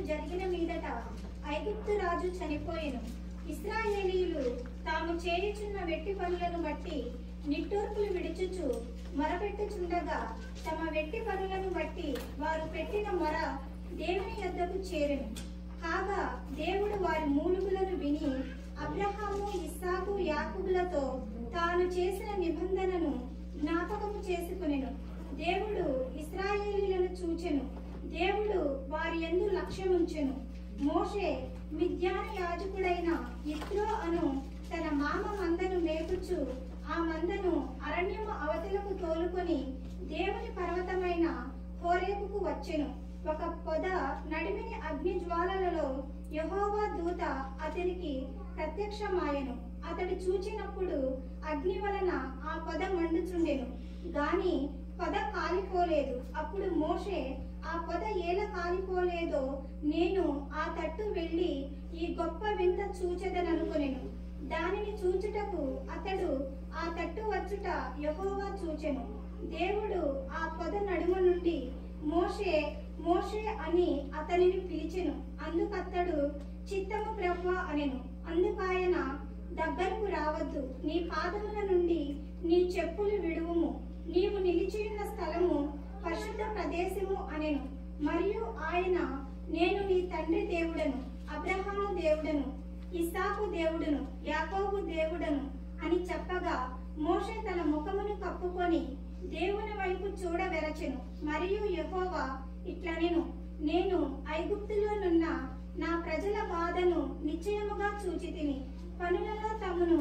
జరిగిన మీదట ఐగుప్తు రాజు చనిపోయెను. ఇశ్రాయేలీయులు తాము చేయుచున్న వెట్టి పనులను బట్టి నిట్టూర్పులు విడుచుచు మొరపెట్టుచుండగా తమ వెట్టి పనులను బట్టి వారు పెట్టిన మొర దేవుని యొద్దకు చేరెను. కాగా దేవుడు వారి మూలుగులను విని అబ్రహాము, ఇస్సాకు, యాకోబులతో తాను చేసిన నిబంధనను జ్ఞాపకము చేసుకొనెను. దేవుడు ఇశ్రాయేలీయులను చూచెను. దేవుడు వారి యందు లక్ష్యముంచెను. మోషే మిద్యాన యాజకుడైన యిత్రో అను తన మామ మందను మేపుచు ఆ మందను అరణ్యము అవతలకు తోలుకొని దేవుని పర్వతమైన హోరేబుకు వచ్చెను. ఒక పొద నడిమిని అగ్ని జ్వాలలలో యెహోవా దూత అతనికి ప్రత్యక్షమాయెను. అతడు చూచినప్పుడు అగ్ని వలన ఆ పొద మండుచుండెను, గాని పొద కాలిపోలేదు. అప్పుడు మోషే ఆ పొద ఏల కాలిపోలేదో నేను ఆ తట్టు వెళ్ళి ఈ గొప్ప వింత చూచెదననుకొనెను. దానిని చూచుటకు అతడు ఆ తట్టు వచ్చుట యెహోవా చూచెను. దేవుడు ఆ పొద నడుమ నుండి మోషే మోషే అని అతనిని పిలిచెను. అందుకతడు చిత్తము ప్రభువా అనెను. అందుకాయన దగ్గరకు రావద్దు, నీ పాదముల నుండి నీ చెప్పులు విడువుము, నీవు నిలిచియున్న స్థలము పరిశుద్ధ ప్రదేశము అనెను. మరియు ఆయన, నేను నీ తండ్రి దేవుడను, అబ్రహాము దేవుడను, ఇస్సాకు దేవుడను, యాకోబు దేవుడను అని చెప్పగా మోషే తన ముఖమును కప్పుకొని దేవుని వైపు చూడవెరచెను. మరియు యెహోవా ఇట్లనెను, నేను ఐగుప్తులోనున్న నా ప్రజల బాధను నిశ్చయముగా చూచితిని. పనులలో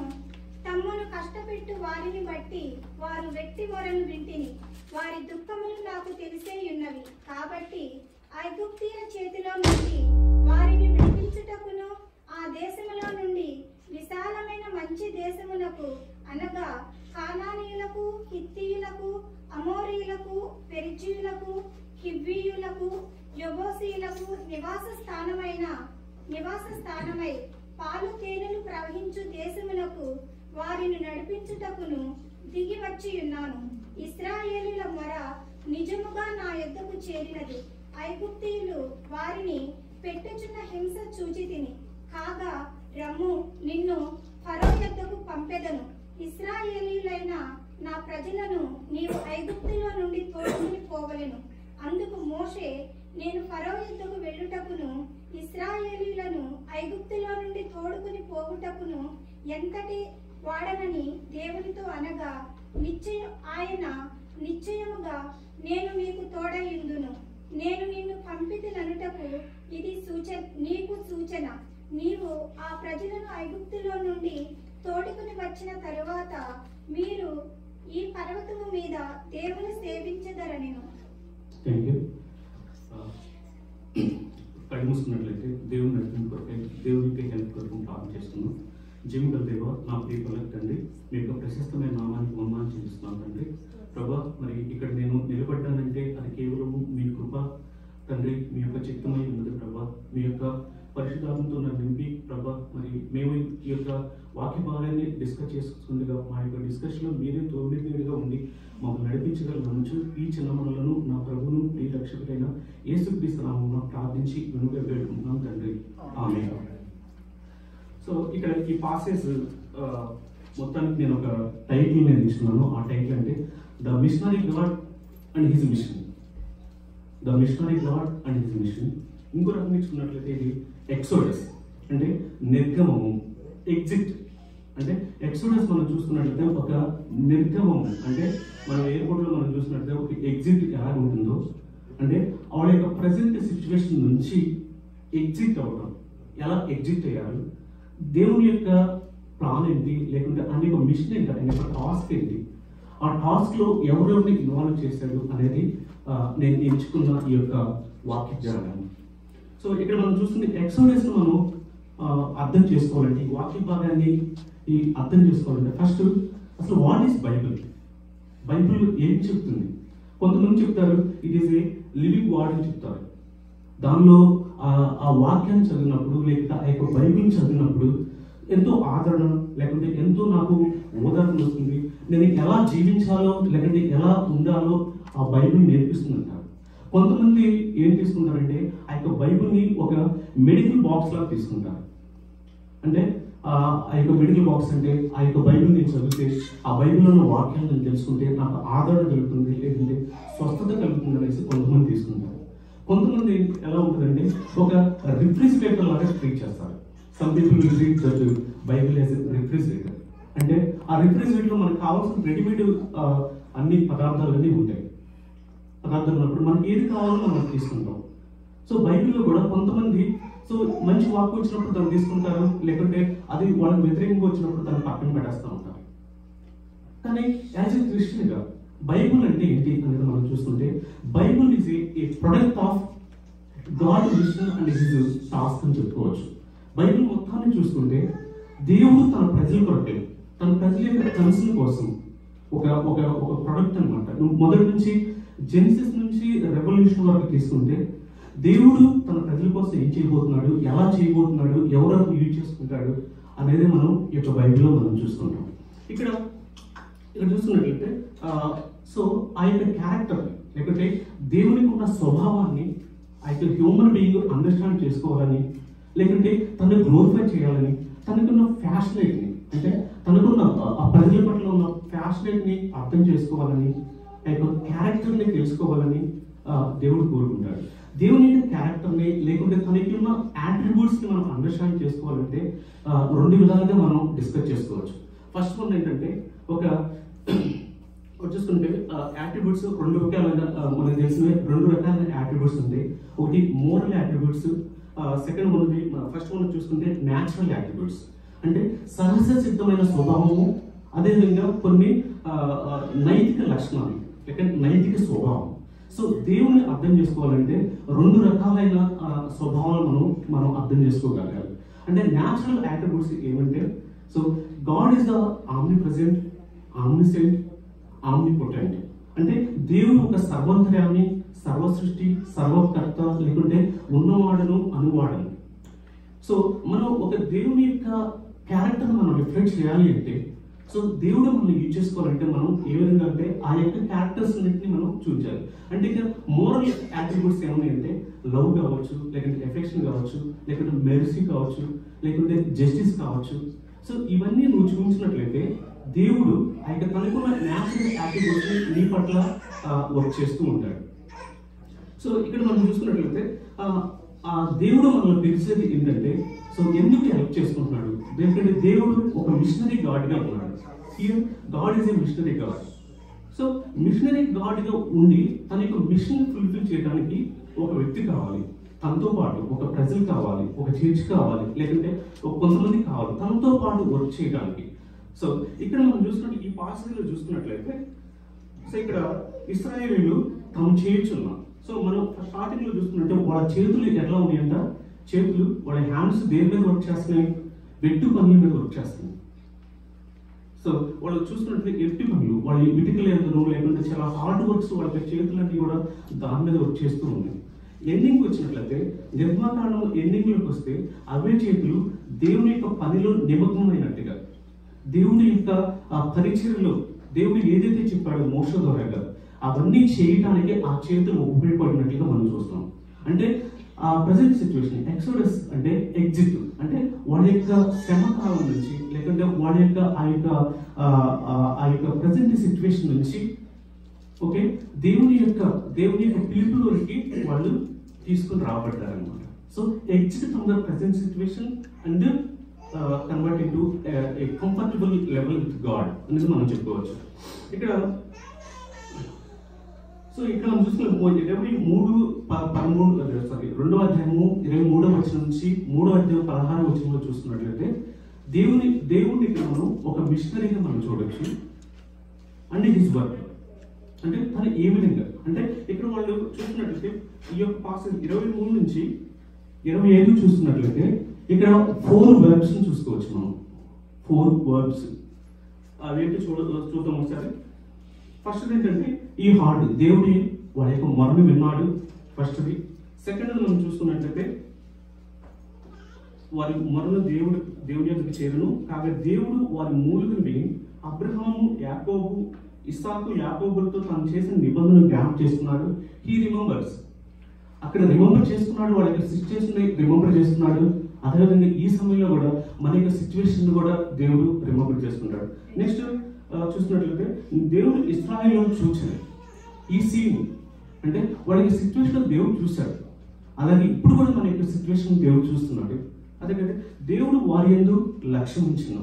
తమ్మును కష్టపెట్టు వారిని బట్టి వారు వెట్టి మొరను వింటిని. వారి దుఃఖములు నాకు తెలిసేయున్నవి. కాబట్టి ఐగుప్తీయుల చేతిలో నుండి వారిని విడిపించుటకును ఆ దేశములో నుండి విశాలమైన మంచి దేశమునకు అనగా కానానీయులకు, హిత్తీయులకు, అమోరీయులకు, పెరిజీయులకు, హివ్వీయులకు, యెబూసీయులకు నివాస స్థానమై పాలు తేనెలు ప్రవహించు దేశమునకు వారిని నడిపించుటకును దిగి వచ్చి ఉన్నాను. ఇశ్రాయేలుల మొర నిజముగా నా యొద్దకు చేరినది. ఐగుప్తీయులు వారిని పెట్టుచున్న హింస చూచితిని. కాగా రమ్ము, నిన్ను ఫరో యొద్దకు పంపెదను. ఇశ్రాయేలీయులైన నా ప్రజలను నీవు ఐగుప్తులో నుండి తోడుకొని పోవలెను. అందుకు మోషే, నేను ఫరో యొద్దకు వెళ్ళుటకును ఇశ్రాయేలీయులను ఐగుప్తులో నుండి తోడుకొని పోవుటకును ఎంతటి వాడనని దేవునితో అనగా, ఆయన నిశ్చయముగా నేను నీకు తోడయుందును, నేను నిన్ను పంపితిననుటకు ఇది నీకు సూచన. నీవు ఆ ప్రజలను ఐగుప్తులో నుండి తోడుకుని వచ్చిన తరువాత మీరు ఈ పర్వతము మీద దేవుని సేవించదరనెను. కళ్ళు మూసుకున్నట్లయితే దేవుని నడిపింపు కొరకై, దేవునికి హెల్ప్ కొరకు ప్రార్థన చేస్తున్నాం. జీవితం దేవ, నా ప్రియ తండ్రి, మీ యొక్క ప్రశస్తమైన నామానికి వందనాలు చెల్లిస్తున్నాను తండ్రి. ప్రభా, మరి ఇక్కడ నేను నిలబడ్డానంటే అది కేవలము మీ కృప తండ్రి, మీ యొక్క చిత్తమై ఉన్నది ప్రభా. మీ యొక్క పరిశుద్ధాత్మతో నన్ను నింపి ప్రభా, మరి మేము ఈ యొక్క వాక్య భాగాన్ని డిస్కస్ చేసుకుంటుండగా మా యొక్క డిస్కషన్లో మీరే తోడుగా ఉండి మాకు నడిపించగలను. ఈ చిన్న మనలను నా ప్రభువును ఈ రక్షకుడైన యేసుక్రీస్తు నామమున ప్రార్థించి వెనుక వేడుకుంటున్నాం తండ్రి, ఆమేన్. సో ఇక్కడ ఈ పాసేజ్ మొత్తానికి నేను ఒక టైటిల్ నేను ఇస్తున్నాను. ఆ టైటిల్ అంటే the missionary God and his mission. The missionary God and his mission. ఇంకో రకం ఇచ్చుకున్నట్లయితే ఇది ఎక్సోడస్ అంటే నిర్గమము, ఎగ్జిట్ అంటే ఎక్సోడస్ మనం చూసుకున్నట్లయితే ఒక నిర్గమము. అంటే మనం ఎయిర్పోర్ట్లో మనం చూసినట్లయితే ఒక ఎగ్జిట్ ఎలా ఉంటుందో, అంటే వాళ్ళ యొక్క ప్రజెంట్ సిచ్యువేషన్ నుంచి ఎగ్జిట్ అవ్వడం, ఎలా ఎగ్జిట్ అయ్యారు, దేవుని యొక్క ప్లాన్ ఏంటి, లేకుంటే ఆయన యొక్క మిషన్ ఏంటి, ఆయన యొక్క టాస్క్ ఏంటి, ఆ టాస్క్లో ఎవరెవరిని ఇన్వాల్వ్ చేశాడు అనేది నేను ఎంచుకున్న ఈ యొక్క వాక్య జ్ఞానం. సో ఇక్కడ మనం చూస్తుంది ఎక్సోడస్ను మనం అర్థం చేసుకోవాలంటే, ఈ వాక్య భాగాన్ని అర్థం చేసుకోవాలంటే ఫస్ట్ అసలు వాట్ ఈస్ బైబిల్, బైబిల్ ఏం చెప్తుంది. కొంతమంది చెప్తారు it is a living word అని చెప్తారు. దానిలో ఆ వాక్యాన్ని చదివినప్పుడు, లేకపోతే ఆ యొక్క బైబిల్ చదివినప్పుడు ఎంతో ఆదరణ, లేకుంటే ఎంతో నాకు ఓదార్పు వస్తుంది. నేను ఎలా జీవించాలో, లేకుంటే ఎలా ఉండాలో ఆ బైబిల్ నేర్పిస్తుంది అంటారు. కొంతమంది ఏం తీసుకుంటారంటే ఆ యొక్క బైబిల్ని ఒక మెడికల్ బాక్స్ లాగా తీసుకుంటారు. అంటే ఆ యొక్క మెడికల్ బాక్స్ అంటే ఆ యొక్క బైబిల్ నేను చదివితే ఆ బైబిల్లో ఉన్న వాక్యాలు నేను తెలుసుకుంటే నాకు ఆదరణ కలుగుతుంది, లేదంటే స్వస్థత కలుగుతుంది అనేసి కొంతమంది తీసుకుంటారు. కొంతమంది ఎలా ఉంటుందంటే ఒక రిఫ్రిజిరేటర్ లాగా ట్రీట్ చేస్తారు. Some people will treat that Bible as a refrigerator. అంటే ఆ రిఫ్రిజిరేటర్లో మనకు కావాల్సిన రెడీమేడ్ అన్ని పదార్థాలన్నీ ఉంటాయి. పదార్థాలు ఉన్నప్పుడు మనకి ఏది కావాలో మనం తీసుకుంటాం. సో బైబిల్లో కూడా కొంతమంది సో మంచి వాక్ వచ్చినప్పుడు తను తీసుకుంటారు, లేకుంటే అది వాళ్ళకి వ్యతిరేకంగా వచ్చినప్పుడు తను పక్కన పెట్టేస్తూ ఉంటారు. కానీ యాజ్ ఎ క్రిస్టియన్గా బైబుల్ అంటే ఏంటి అనేది మనం చూస్తుంటే Bible is a product of God vision and his task అని చెప్పుకోవచ్చు. బైబిల్ మొత్తాన్ని చూసుకుంటే దేవుడు తన ప్రజల కొరకే, తన ప్రజల యొక్క కన్సర్న్ కోసం ఒక ఒక ఒక ప్రొడక్ట్ అనమాట. మొదటి నుంచి జెనిసిస్ నుంచి రెవల్యూషన్ వరకు తీసుకుంటే దేవుడు తన ప్రజల కోసం ఏం చేయబోతున్నాడు, ఎలా చేయబోతున్నాడు, ఎవరెవరు యూజ్ చేసుకుంటాడు అనేది మనం ఈ యొక్క బైబిల్లో మనం చూస్తుంటాం. ఇక్కడ చూస్తున్నట్లయితే సో ఆ యొక్క క్యారెక్టర్ లేకపోతే దేవునికి ఉన్న స్వభావాన్ని ఆ యొక్క హ్యూమన్ బీయింగ్ అండర్స్టాండ్ చేసుకోవాలని, లేకుంటే తనను గ్లోరిఫై చేయాలని, తనకున్న ఫ్యాషనేట్ని అంటే తనకున్న ఆ ప్రజల పట్ల ఉన్న ఫ్యాషనేట్ని అర్థం చేసుకోవాలని, ఆ యొక్క క్యారెక్టర్ని తెలుసుకోవాలని దేవుడు కోరుకుంటాడు. దేవుని యొక్క క్యారెక్టర్ని లేకుంటే తనకి ఉన్న యాట్రిబ్యూట్స్ని మనం అండర్స్టాండ్ చేసుకోవాలంటే రెండు విధాలుగా మనం డిస్కస్ చేసుకోవచ్చు. ఫస్ట్ వన్ ఏంటంటే చూసుకుంటే యాట్రిబ్యూట్స్ రెండు రకాలైన మనకు తెలిసిన రెండు రకాలైన యాట్రిబ్యూట్స్ ఉంటాయి. ఒకటి moral attributes, second one first one చూసుకుంటే న్యాచురల్ యాట్రిబ్యూట్స్ అంటే సహజ సిద్ధమైన స్వభావము, అదేవిధంగా కొన్ని నైతిక లక్షణాలు లేక నైతిక స్వభావం. సో దేవుని అర్థం చేసుకోవాలంటే రెండు రకాలైన స్వభావాలు మనం అర్థం చేసుకోగలగాలి. అంటే న్యాచురల్ యాట్రిబ్యూట్స్ ఏమంటే so God is the omnipresent, omniscient, omnipotent. అంటే దేవుడు ఒక సర్వంతర్యామి, సర్వసృష్టి, సర్వకర్త, లేకుంటే ఉన్నవాడను అనువాడను. సో మనం ఒక దేవుని యొక్క క్యారెక్టర్ మనం రిఫ్లెక్ట్ చేయాలి అంటే సో దేవుడు మనం యూజ్ చేసుకోవాలంటే మనం ఏ విధంగా అంటే ఆ యొక్క క్యారెక్టర్స్ అన్నింటినీ మనం చూపించాలి. అంటే ఇక మోరల్ యాట్రిబ్యూట్స్ ఏమన్నాయి అంటే లవ్ కావచ్చు, లేకుంటే ఎఫెక్షన్ కావచ్చు, లేకుంటే మెర్సీ కావచ్చు, లేకుంటే జస్టిస్ కావచ్చు. సో ఇవన్నీ నువ్వు చూపించినట్లయితే దేవుడు ఆ యొక్క తనకున్న న్యాచురల్ యాట్రిబ్యూట్స్ నీ పట్ల వర్క్ చేస్తూ ఉంటాడు. సో ఇక్కడ మనం చూసుకున్నట్లయితే ఆ దేవుడు మనల్ని పిలిచేది ఏంటంటే సో ఎందుకు హెల్ప్ చేసుకుంటున్నాడు, ఎందుకంటే దేవుడు ఒక మిషనరీ గాడ్గా ఉన్నాడు. Here God is a missionary God. So missionary గాడ్గా ఉండి తన యొక్క మిషన్ ఫుల్ఫిల్ చేయడానికి ఒక వ్యక్తి కావాలి, తనతో పాటు ఒక ప్రజలు కావాలి, ఒక చర్చ్ కావాలి, లేకుంటే కొంతమంది కావాలి తనతో పాటు వర్క్ చేయడానికి. సో ఇక్కడ మనం చూసుకుంటే ఈ పాసెజ్లో చూసుకున్నట్లయితే సో ఇక్కడ ఇశ్రాయేలీయులు తాము చేయొచ్చున్నాం. సో మనం స్టార్టింగ్ లో చూసుకున్నట్టే వాళ్ళ చేతులు ఎట్లా ఉన్నాయంట, చేతులు వాళ్ళ హ్యాండ్స్ దేని మీద వర్క్ చేస్తున్నాయి, వెట్టు పనుల మీద వర్క్ చేస్తున్నాయి. సో వాళ్ళు చూసుకున్నట్లయితే ఎట్టి పనులు, వాళ్ళ ఇటుకలు ఎంతను లేకుంటే చాలా హార్డ్ వర్క్స్ వాళ్ళ చేతులన్నీ కూడా దాని మీద వర్క్ చేస్తూ ఉన్నాయి. ఎండింగ్ వచ్చినట్లయితే నిర్మాకాండం ఎండింగ్లోకి వస్తే అవే చేతులు దేవుని యొక్క పనిలో నిమగ్నమైనట్టుగా, దేవుని యొక్క పరిచర్యలో దేవుడు ఏదైతే చెప్పాడో మోషే ద్వారా అవన్నీ చేయటానికి ఆ చేతులు ఉపయోగపడినట్లుగా మనం చూస్తాం. అంటే ఆ ప్రజెంట్ సిచ్యువేషన్ ఎక్సోడస్ అంటే ఎగ్జిట్ అంటే వాళ్ళ యొక్క శ్రమకాలం నుంచి లేకుంటే వాళ్ళ యొక్క ఆ యొక్క ప్రజెంట్ సిచ్యువేషన్ నుంచి ఓకే దేవుని యొక్క పిలుపులోనికి వాళ్ళు తీసుకుని రాబడ్డారనమాట. So exit from the present situation and convert into a comfortable level with God అనేది మనం చెప్పుకోవచ్చు. ఇక్కడ సో ఇక్కడ మనం చూసుకున్న 2వ అధ్యాయము 23వ వచనం నుంచి 3వ అధ్యాయం 16వ వచనంలో చూసుకున్నట్లయితే దేవుడిని ఇక్కడ మనం ఒక మిషనరీగా మనం చూడొచ్చు. అండ్ హిస్ వర్క్ అంటే తను ఏ విధంగా అంటే ఇక్కడ వాళ్ళు చూస్తున్నట్లయితే ఈ యొక్క పాసెజ్ 23 నుంచి 25 చూస్తున్నట్లయితే ఇక్కడ 4 వర్బ్స్ చూసుకోవచ్చు మనం. 4 వర్బ్స్ అవేంటి చూద్దాం ఒకసారి. ఫస్ట్ ఏంటంటే ఈ హార్డ్ దేవుడి వారి యొక్క మొరను విన్నాడు ఫస్ట్ది. సెకండ్ మనం చూసుకున్నట్లయితే వారి మొరను దేవుడి యొక్క చేరును కాగా దేవుడు వారి మూలుగుని విని అబ్రహాము, యాకోబు, ఇస్సాకు యాకోబులతో తను చేసిన నిబంధనలు జ్ఞాపకం చేసుకున్నాడు. హీ రిమెంబర్స్, అక్కడ రిమెంబర్ చేసుకున్నాడు, వాళ్ళ యొక్క సిచ్యువేషన్ రిమెంబర్ చేసుకున్నాడు. అదేవిధంగా ఈ సమయంలో కూడా మన యొక్క సిచ్యువేషన్ కూడా దేవుడు రిమెంబర్ చేసుకుంటాడు. నెక్స్ట్ చూసినట్లయితే దేవుడు ఇశ్రాయేలును చూచాడు. ఈ సీన్ అంటే వాళ్ళ యొక్క సిచ్యువేషన్ దేవుడు చూశాడు. అలాగే ఇప్పుడు కూడా మన యొక్క సిచ్యువేషన్ దేవుడు చూస్తున్నాడు. అదేంటంటే దేవుడు వారి యందు లక్ష్యం ఉంచున్నాం,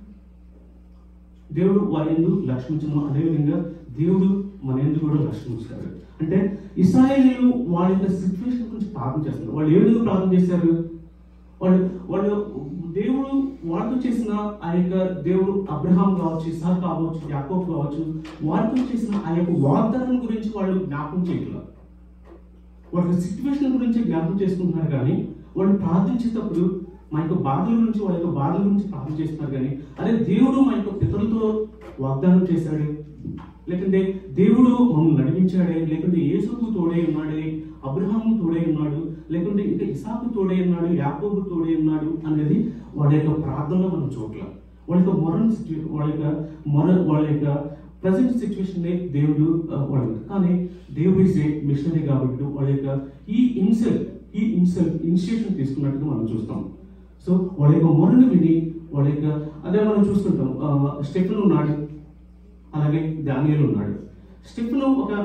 దేవుడు వారి యందు లక్ష్యం ఉంచున్నాం. అదేవిధంగా దేవుడు మన యందు కూడా లక్ష్యం ఉంచాడు. అంటే ఇశ్రాయేలీయులు వాళ్ళ యొక్క సిచ్యువేషన్ గురించి ప్రార్థన చేస్తున్నారు. వాళ్ళు ఏ విధంగా ప్రార్థన చేశారు? వాళ్ళు దేవుడు వాళ్ళతో చేసిన ఆ యొక్క దేవుడు అబ్రహాం కావచ్చు, ఇస్సాకు కావచ్చు, యాకోబు కావచ్చు, వాళ్ళతో చేసిన ఆ యొక్క వాగ్దానం గురించి వాళ్ళు జ్ఞాపకం చేయట్లేదు. వాళ్ళ సిచ్యువేషన్ గురించి జ్ఞాపకం చేసుకుంటున్నారు. కానీ వాళ్ళు ప్రార్థించేటప్పుడు మా యొక్క బాధల గురించి, వాళ్ళ యొక్క బాధల గురించి ప్రార్థన చేస్తున్నారు. కానీ అదే దేవుడు మా యొక్క పితరులతో వాగ్దానం చేశాడు, లేకుంటే దేవుడు మమ్మల్ని నడిపించాడే, లేకుంటే యేసుకు తోడై ఉన్నాడే, అబ్రహాము తోడై ఉన్నాడు, లేకుంటే ఇంకా ఇసాకు తోడై ఉన్నాడు, యాకోబు తోడై ఉన్నాడు అనేది వాళ్ళ యొక్క ప్రార్థనలో మనం చూడలేం. వాళ్ళ యొక్క వాళ్ళ యొక్క ప్రజెంట్ సిచ్యువేషన్ దేవుడు వాళ్ళు, కానీ దేవుడు ఈజ్ ఏ మిషనరీ కాబట్టి వాళ్ళ యొక్క ఈ ఇనిషియేషన్ తీసుకున్నట్టుగా మనం చూస్తాం. సో వాళ్ళ యొక్క మొరను విని వాళ్ళ యొక్క అదే మనం చూస్తుంటాం. స్టెఫెన్ ఉన్నాడు, అలాగే దానియేలు ఉన్నాడు. స్టెఫెను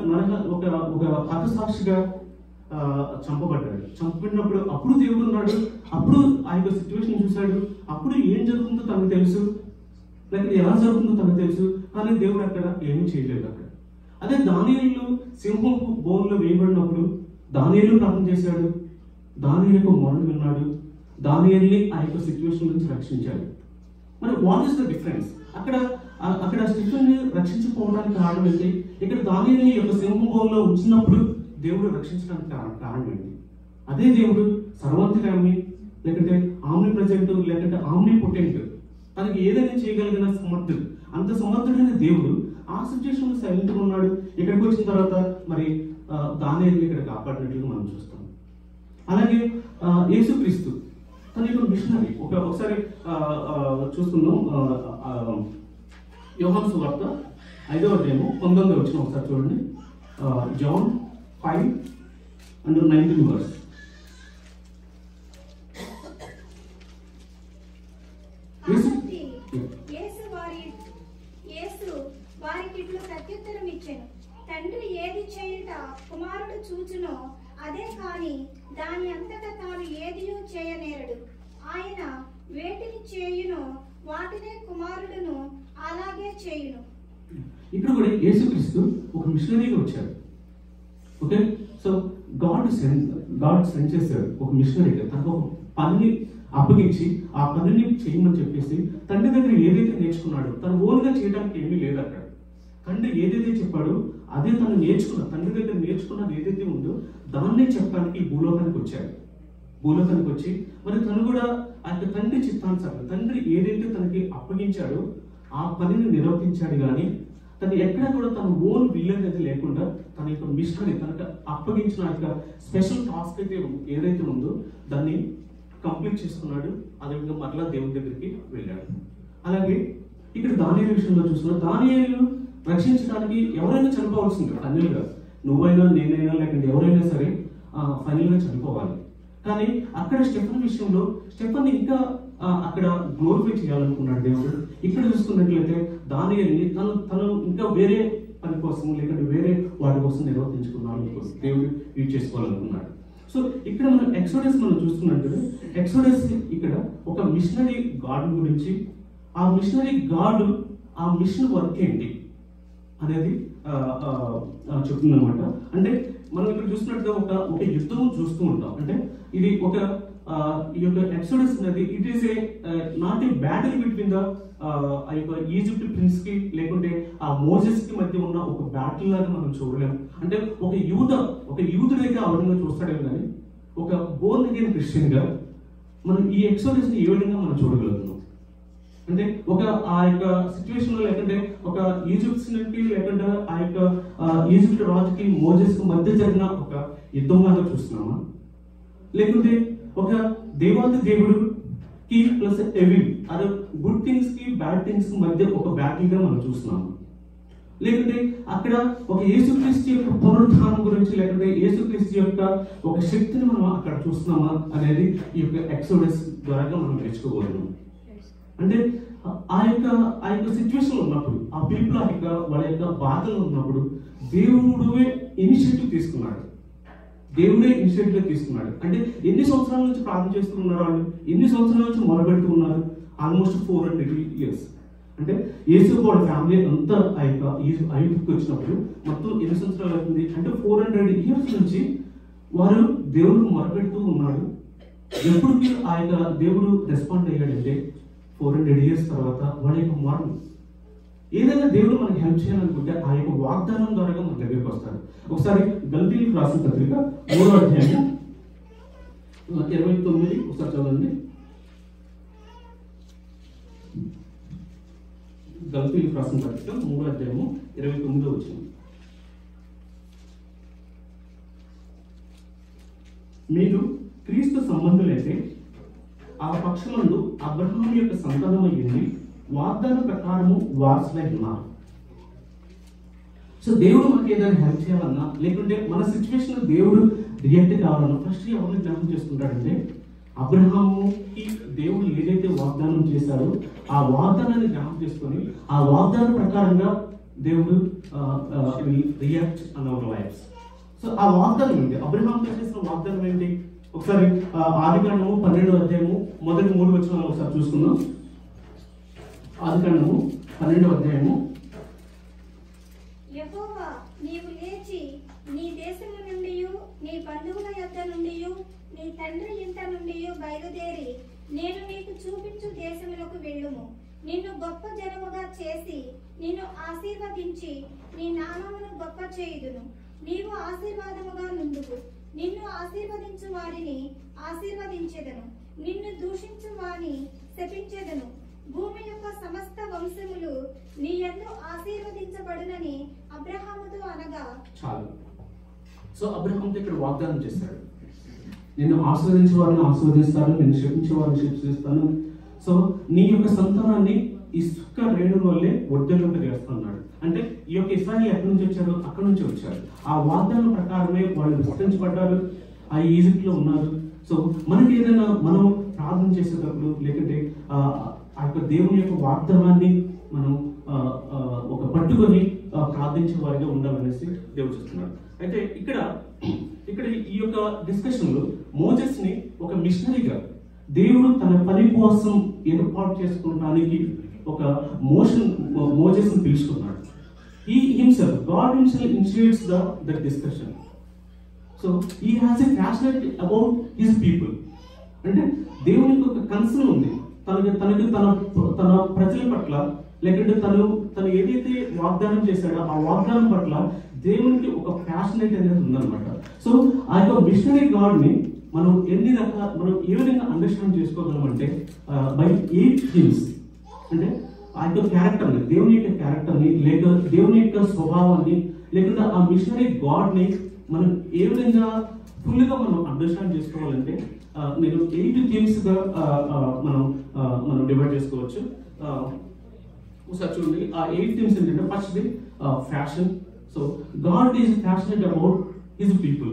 ఒక హతసాక్షిగా చంపబడ్డాడు. చంపబడినప్పుడు అప్పుడు దేవుడు ఉన్నాడు, అప్పుడు ఆ యొక్క సిచ్యువేషన్ చూశాడు, అప్పుడు ఏం జరుగుతుందో తనకు తెలుసు, లేకపోతే ఎలా జరుగుతుందో తనకు తెలుసు, కానీ దేవుడు అక్కడ ఏమీ చేయలేదు. అక్కడ అదే దానియేలు సింహం బోన్లో వేయబడినప్పుడు దానియేలు ప్రార్థన చేశాడు, దానియేలు యొక్క మొరను విన్నాడు, దానియేలుని ఆ యొక్క సిచ్యువేషన్ నుంచి రక్షించాడు. మరి వాట్ ఈస్ ద డిఫరెన్స్? అక్కడ స్టెఫెన్ని రక్షించుకోవడానికి కారణం ఏంటి? ఇక్కడ దానియేలుని యొక్క సింహం బోన్లో ఉంచినప్పుడు దేవుడు రక్షించడానికి కారణం ఏంటి? అదే దేవుడు సర్వాంతర్యామి, లేకుంటే ఆమ్ని ప్రెజెంట్, లేకుంటే ఆమ్ని పొటెంట్, తనకి ఏదైనా చేయగలిగిన సమర్థుడు, అంత సమర్థుడైన దేవుడు ఆ సిచ్యువేషన్ సైలెంట్గా ఉన్నాడు. ఇక్కడికి వచ్చిన తర్వాత మరి దానియేలు ఇక్కడ కాపాడినట్లుగా మనం చూస్తాం. అలాగే యేసుక్రీస్తు తన యొక్క మిషనరీ ఒకసారి చూస్తున్నాం. యోహాను సువార్త 5వ అధ్యాయము 19వ వచనం ఒకసారి చూడండి. జాన్ 5:19. యేసు వారికి ఇట్లు ప్రత్యుత్తరం ఇచ్చెను, తండ్రి ఏది చేయుట కుమారుడు చూచునో అదే కాని దాని అంతటా తాను ఏదియూ చేయనేరడు. ఆయన వేటిని చేయునో వాటినే కుమారుడును అలాగే చేయును. ఇక్కడ కూడా యేసుక్రీస్తు ఒక మిషనరీగా వచ్చాడు. ఓకే, సో గాడ్ సెండ్ చేశాడు ఒక మిషనరీగా. తనకు ఒక పనిని అప్పగించి ఆ పనిని చేయమని చెప్పేసి తండ్రి దగ్గర ఏదైతే నేర్చుకున్నాడో తను ఓన్గా చేయడానికి ఏమీ లేదు. అక్కడ తండ్రి ఏదైతే చెప్పాడో అదే తను నేర్చుకున్నాడు. తండ్రి దగ్గర నేర్చుకున్నది ఏదైతే ఉందో దాన్నే చెప్పడానికి భూలోకానికి వచ్చాడు. భూలోకానికి వచ్చి మరి తను కూడా ఆ యొక్క తండ్రి చిత్తానుసారం తండ్రి ఏదైతే తనకి అప్పగించాడో ఆ పనిని నిర్వర్తించాడు. కానీ తను ఎక్కడ కూడా తన ఓన్ విల్ అనేది లేకుండా తన యొక్క మిషనరీ తనకు అప్పగించిన యొక్క స్పెషల్ టాస్క్ అయితే ఏదైతే ఉందో దాన్ని కంప్లీట్ చేసుకున్నాడు. అదేవిధంగా మరలా దేవుని దగ్గరికి వెళ్ళాడు. అలాగే ఇక్కడ దానియేలు విషయంలో చూస్తున్నా, దానియేలు రక్షించడానికి ఎవరైనా చనిపోవాల్సింది ఫైనల్గా, నువ్వైనా నేనైనా లేకుంటే ఎవరైనా సరే ఫైనల్గా చనిపోవాలి. కానీ అక్కడ స్టెఫెన్ విషయంలో స్టెఫెన్ ఇంకా అక్కడ గ్లోరిఫై చేయాలనుకున్నాడు దేవుడు. ఇక్కడ చూసుకున్నట్లయితే దానియేలుని తను ఇంకా వేరే పని కోసం లేకుంటే వేరే వాటి కోసం నిర్వర్తించుకున్నాడు, దేవుడు యూజ్ చేసుకోవాలనుకున్నాడు. సో ఇక్కడ మనం ఎక్సోడస్ మనం చూస్తున్నట్టు ఎక్సోడస్ ఇక్కడ ఒక మిషనరీ గాడ్ గురించి, ఆ మిషనరీ గాడ్ ఆ మిషన్ వర్క్ ఏంటి అనేది చెప్తుంది అనమాట. అంటే మనం ఇక్కడ చూసినట్టుగా ఒక యుద్ధం చూస్తూ ఉంటాం. అంటే ఇది ఈ యొక్క ఎక్సోడస్ అనేది it is not a battle between the ఆ యొక్క ఈజిప్ట్ ప్రిన్స్ కి లేకుంటే ఆ మోజెస్ కి మధ్య ఉన్న ఒక బ్యాటిల్ లాగా మనం చూడలేము. అంటే ఒక యూదుడైతే ఆ విధంగా చూస్తాడే కానీ ఒక బోర్న్ అగైన్ క్రిస్టియన్ గా మనం ఈ ఎక్సోడస్ ని ఏ విధంగా మనం చూడగలుగుతున్నాం అంటే ఆ యొక్క సిచ్యువేషన్ లో లేకుంటే ఒక ఈజిప్ట్స్ కి లేకుంటే ఆ యొక్క ఈజిప్ట్ రాజుకి మోజెస్ కి మధ్య జరిగిన ఒక యుద్ధం లాగా చూస్తున్నామా, లేకుంటే ఒక దేవాది దేవుడు కి ప్లస్ ఎవిల్ అదే గుడ్ థింగ్స్ కి బ్యాడ్ థింగ్స్ మధ్య ఒక బ్యాటిల్ గా మనం చూస్తున్నాము. లేకుంటే అక్కడ ఒక యేసుక్రీస్తు యొక్క పునరుద్ధానం గురించి, లేకుంటే యేసుక్రీస్తు యొక్క ఒక శక్తిని మనం అక్కడ చూస్తున్నామా అనేది ఈ యొక్క ఎక్సోడస్ ద్వారా మనం నేర్చుకోగలుగుతాం. అంటే ఆ యొక్క సిచ్యువేషన్ ఉన్నప్పుడు, ఆ పీపుల్ వాళ్ళ యొక్క బాధలు ఉన్నప్పుడు దేవుడే ఇనిషియేటివ్ తీసుకున్నాడు. అంటే ఎన్ని సంవత్సరాల నుంచి ప్రార్థన చేస్తున్నారు వాళ్ళు, ఎన్ని సంవత్సరాల నుంచి మొదలుపెడుతూ ఉన్నారు? Almost 400 years. అంటే యేసు వాళ్ళ ఫ్యామిలీ అంతా ఐగుప్తుకి వచ్చినప్పుడు మొత్తం ఎన్ని సంవత్సరాలు అవుతుంది అంటే 400 years నుంచి వారు దేవుడు మొరపెడుతూ ఉన్నారు. ఎప్పుడు ఆ యొక్క దేవుడు రెస్పాండ్ అయ్యాడంటే 400 years తర్వాత వాళ్ళ యొక్క మరణం. ఏదైనా దేవుడు మనకి హెల్ప్ చేయాలనుకుంటే ఆ యొక్క వాగ్దానం ద్వారా మన దగ్గరికి వస్తారు. ఒకసారి గల్తీలకు రాసిన పత్రిక 3వ అధ్యాయం 29 ఒకసారి చదవండి. గల్తీలకు రాసిన పత్రిక 3వ అధ్యాయము 29 వచ్చింది. మీరు క్రీస్తు సంబంధులైతే ఆ పక్షమందు అబ్రహాము యొక్క సంతానం అయ్యింది, వాగ్దాన ప్రకారము వారసులై ఉన్నారు. సో దేవుడు మనకి ఏదైనా హెల్ప్ చేయాలన్నా, లేకుంటే మన సిచ్యువేషన్ దేవుడు రియాక్ట్ కావాలన్నా ఫస్ట్ ఎవరిని జ్ఞాపకం చేసుకుంటాడంటే అబ్రహాముకి దేవుడు ఏదైతే వాగ్దానం చేశాడో ఆ వాగ్దానాన్ని జ్ఞాపకం చేసుకొని ఆ వాగ్దానం ప్రకారంగా దేవుడు react on our lifes. So ఆ వాగ్దానం ఏంటి? అబ్రహాంతో చేసిన వాగ్దానం ఏంటి? ఒకసారి ఆదికాండము 12వ అధ్యాయము మొదటి 3 వచనాలు ఒకసారి చూసుకుందాం. ఆదికాండము 12వ అధ్యాయము. యెహోవా, నీవు లేచి నీ దేశము నుండి, నీ బంధువుల యొద్ద నుండి, నీ తండ్రి ఇంట నుండి బయలుదేరి నేను నీకు చూపించు దేశములకు వెళ్ళుము. నిన్ను గొప్ప జనముగా చేసి నిన్ను ఆశీర్వదించి నీ నామమును గొప్ప చేయుదును. నీవు ఆశీర్వాదముగా నుండువు. నిన్ను ఆశీర్వదించు వారిని ఆశీర్వదించెదను, నిన్ను దూషించు వారిని శపించెదను. భూమి యొక్క సమస్త వంశములు నీ యందు ఆశీర్వదించబడునని అబ్రహాముతో అనగా చాలు. సో అబ్రహాముతో ఇక్కడ వాగ్దానం చేశాడు, నిన్ను ఆశీర్వదించే వారిని ఆశీర్వదిస్తాను, నిన్ను శపించే వారిని శిక్షిస్తాను. సో నీ యొక్క సంతానాన్ని ఇసుక రేణుల వల్లే వర్ధలింప చేస్తున్నాడు. అంటే ఈ యొక్క ఇస్రాయేల్ ఎక్కడి నుంచి వచ్చారు? అక్కడి నుంచి వచ్చారు. ఆ వాగ్దానం ప్రకారమే వాళ్ళు విస్తరించబడ్డారు, ఆ ఈజిప్ట్ లో ఉన్నారు. సో మనకి ఏదైనా మనం ప్రార్థన చేసేటప్పుడు, లేకుంటే ఆ యొక్క దేవుని యొక్క వాగ్దానాన్ని మనం ఒక పట్టుకొని ప్రార్థించే వారిగా ఉండాలనేసి దేవుడు చెప్తున్నాడు. అయితే ఇక్కడ ఈ యొక్క డిస్కషన్ లో మోజెస్ ని ఒక మిషనరీగా దేవుడు తన పని కోసం ఏర్పాటు చేసుకోవడానికి ఒక మోజెస్ ని పిలుచుకున్నాడు. God himself initiates the discussion. So he has a passion about his people. అంటే దేవునికి ఒక కన్సర్న్ ఉంది తనకి తన ప్రజల పట్ల, లేకుంటే తను ఏదైతే వాగ్దానం చేశాడో ఆ వాగ్దానం పట్ల దేవునికి ఒక ప్యాషనేట్ అనేది ఉందన్నమాట. సో ఆ యొక్క మిషనరీ గాడ్ ని మనం ఏ విధంగా అండర్స్టాండ్ చేసుకోగలం అంటే బై 8 థింగ్స్. అంటే ఆ యొక్క క్యారెక్టర్ని, దేవుని యొక్క క్యారెక్టర్ని, లేక దేవుని యొక్క స్వభావాన్ని, లేకుండా ఆ మిషనరీ గాడ్ ని మనం ఏ విధంగా ఫుల్ గా మనం అండర్స్టాండ్ చేసుకోవాలంటే నేను 8 థింగ్స్ గా మనం డివైడ్ చేసుకోవచ్చు. ఒకసారి చూడండి, ఆ 8 థింగ్స్ ఏంటంటే first the passion. So God is passionate about his people,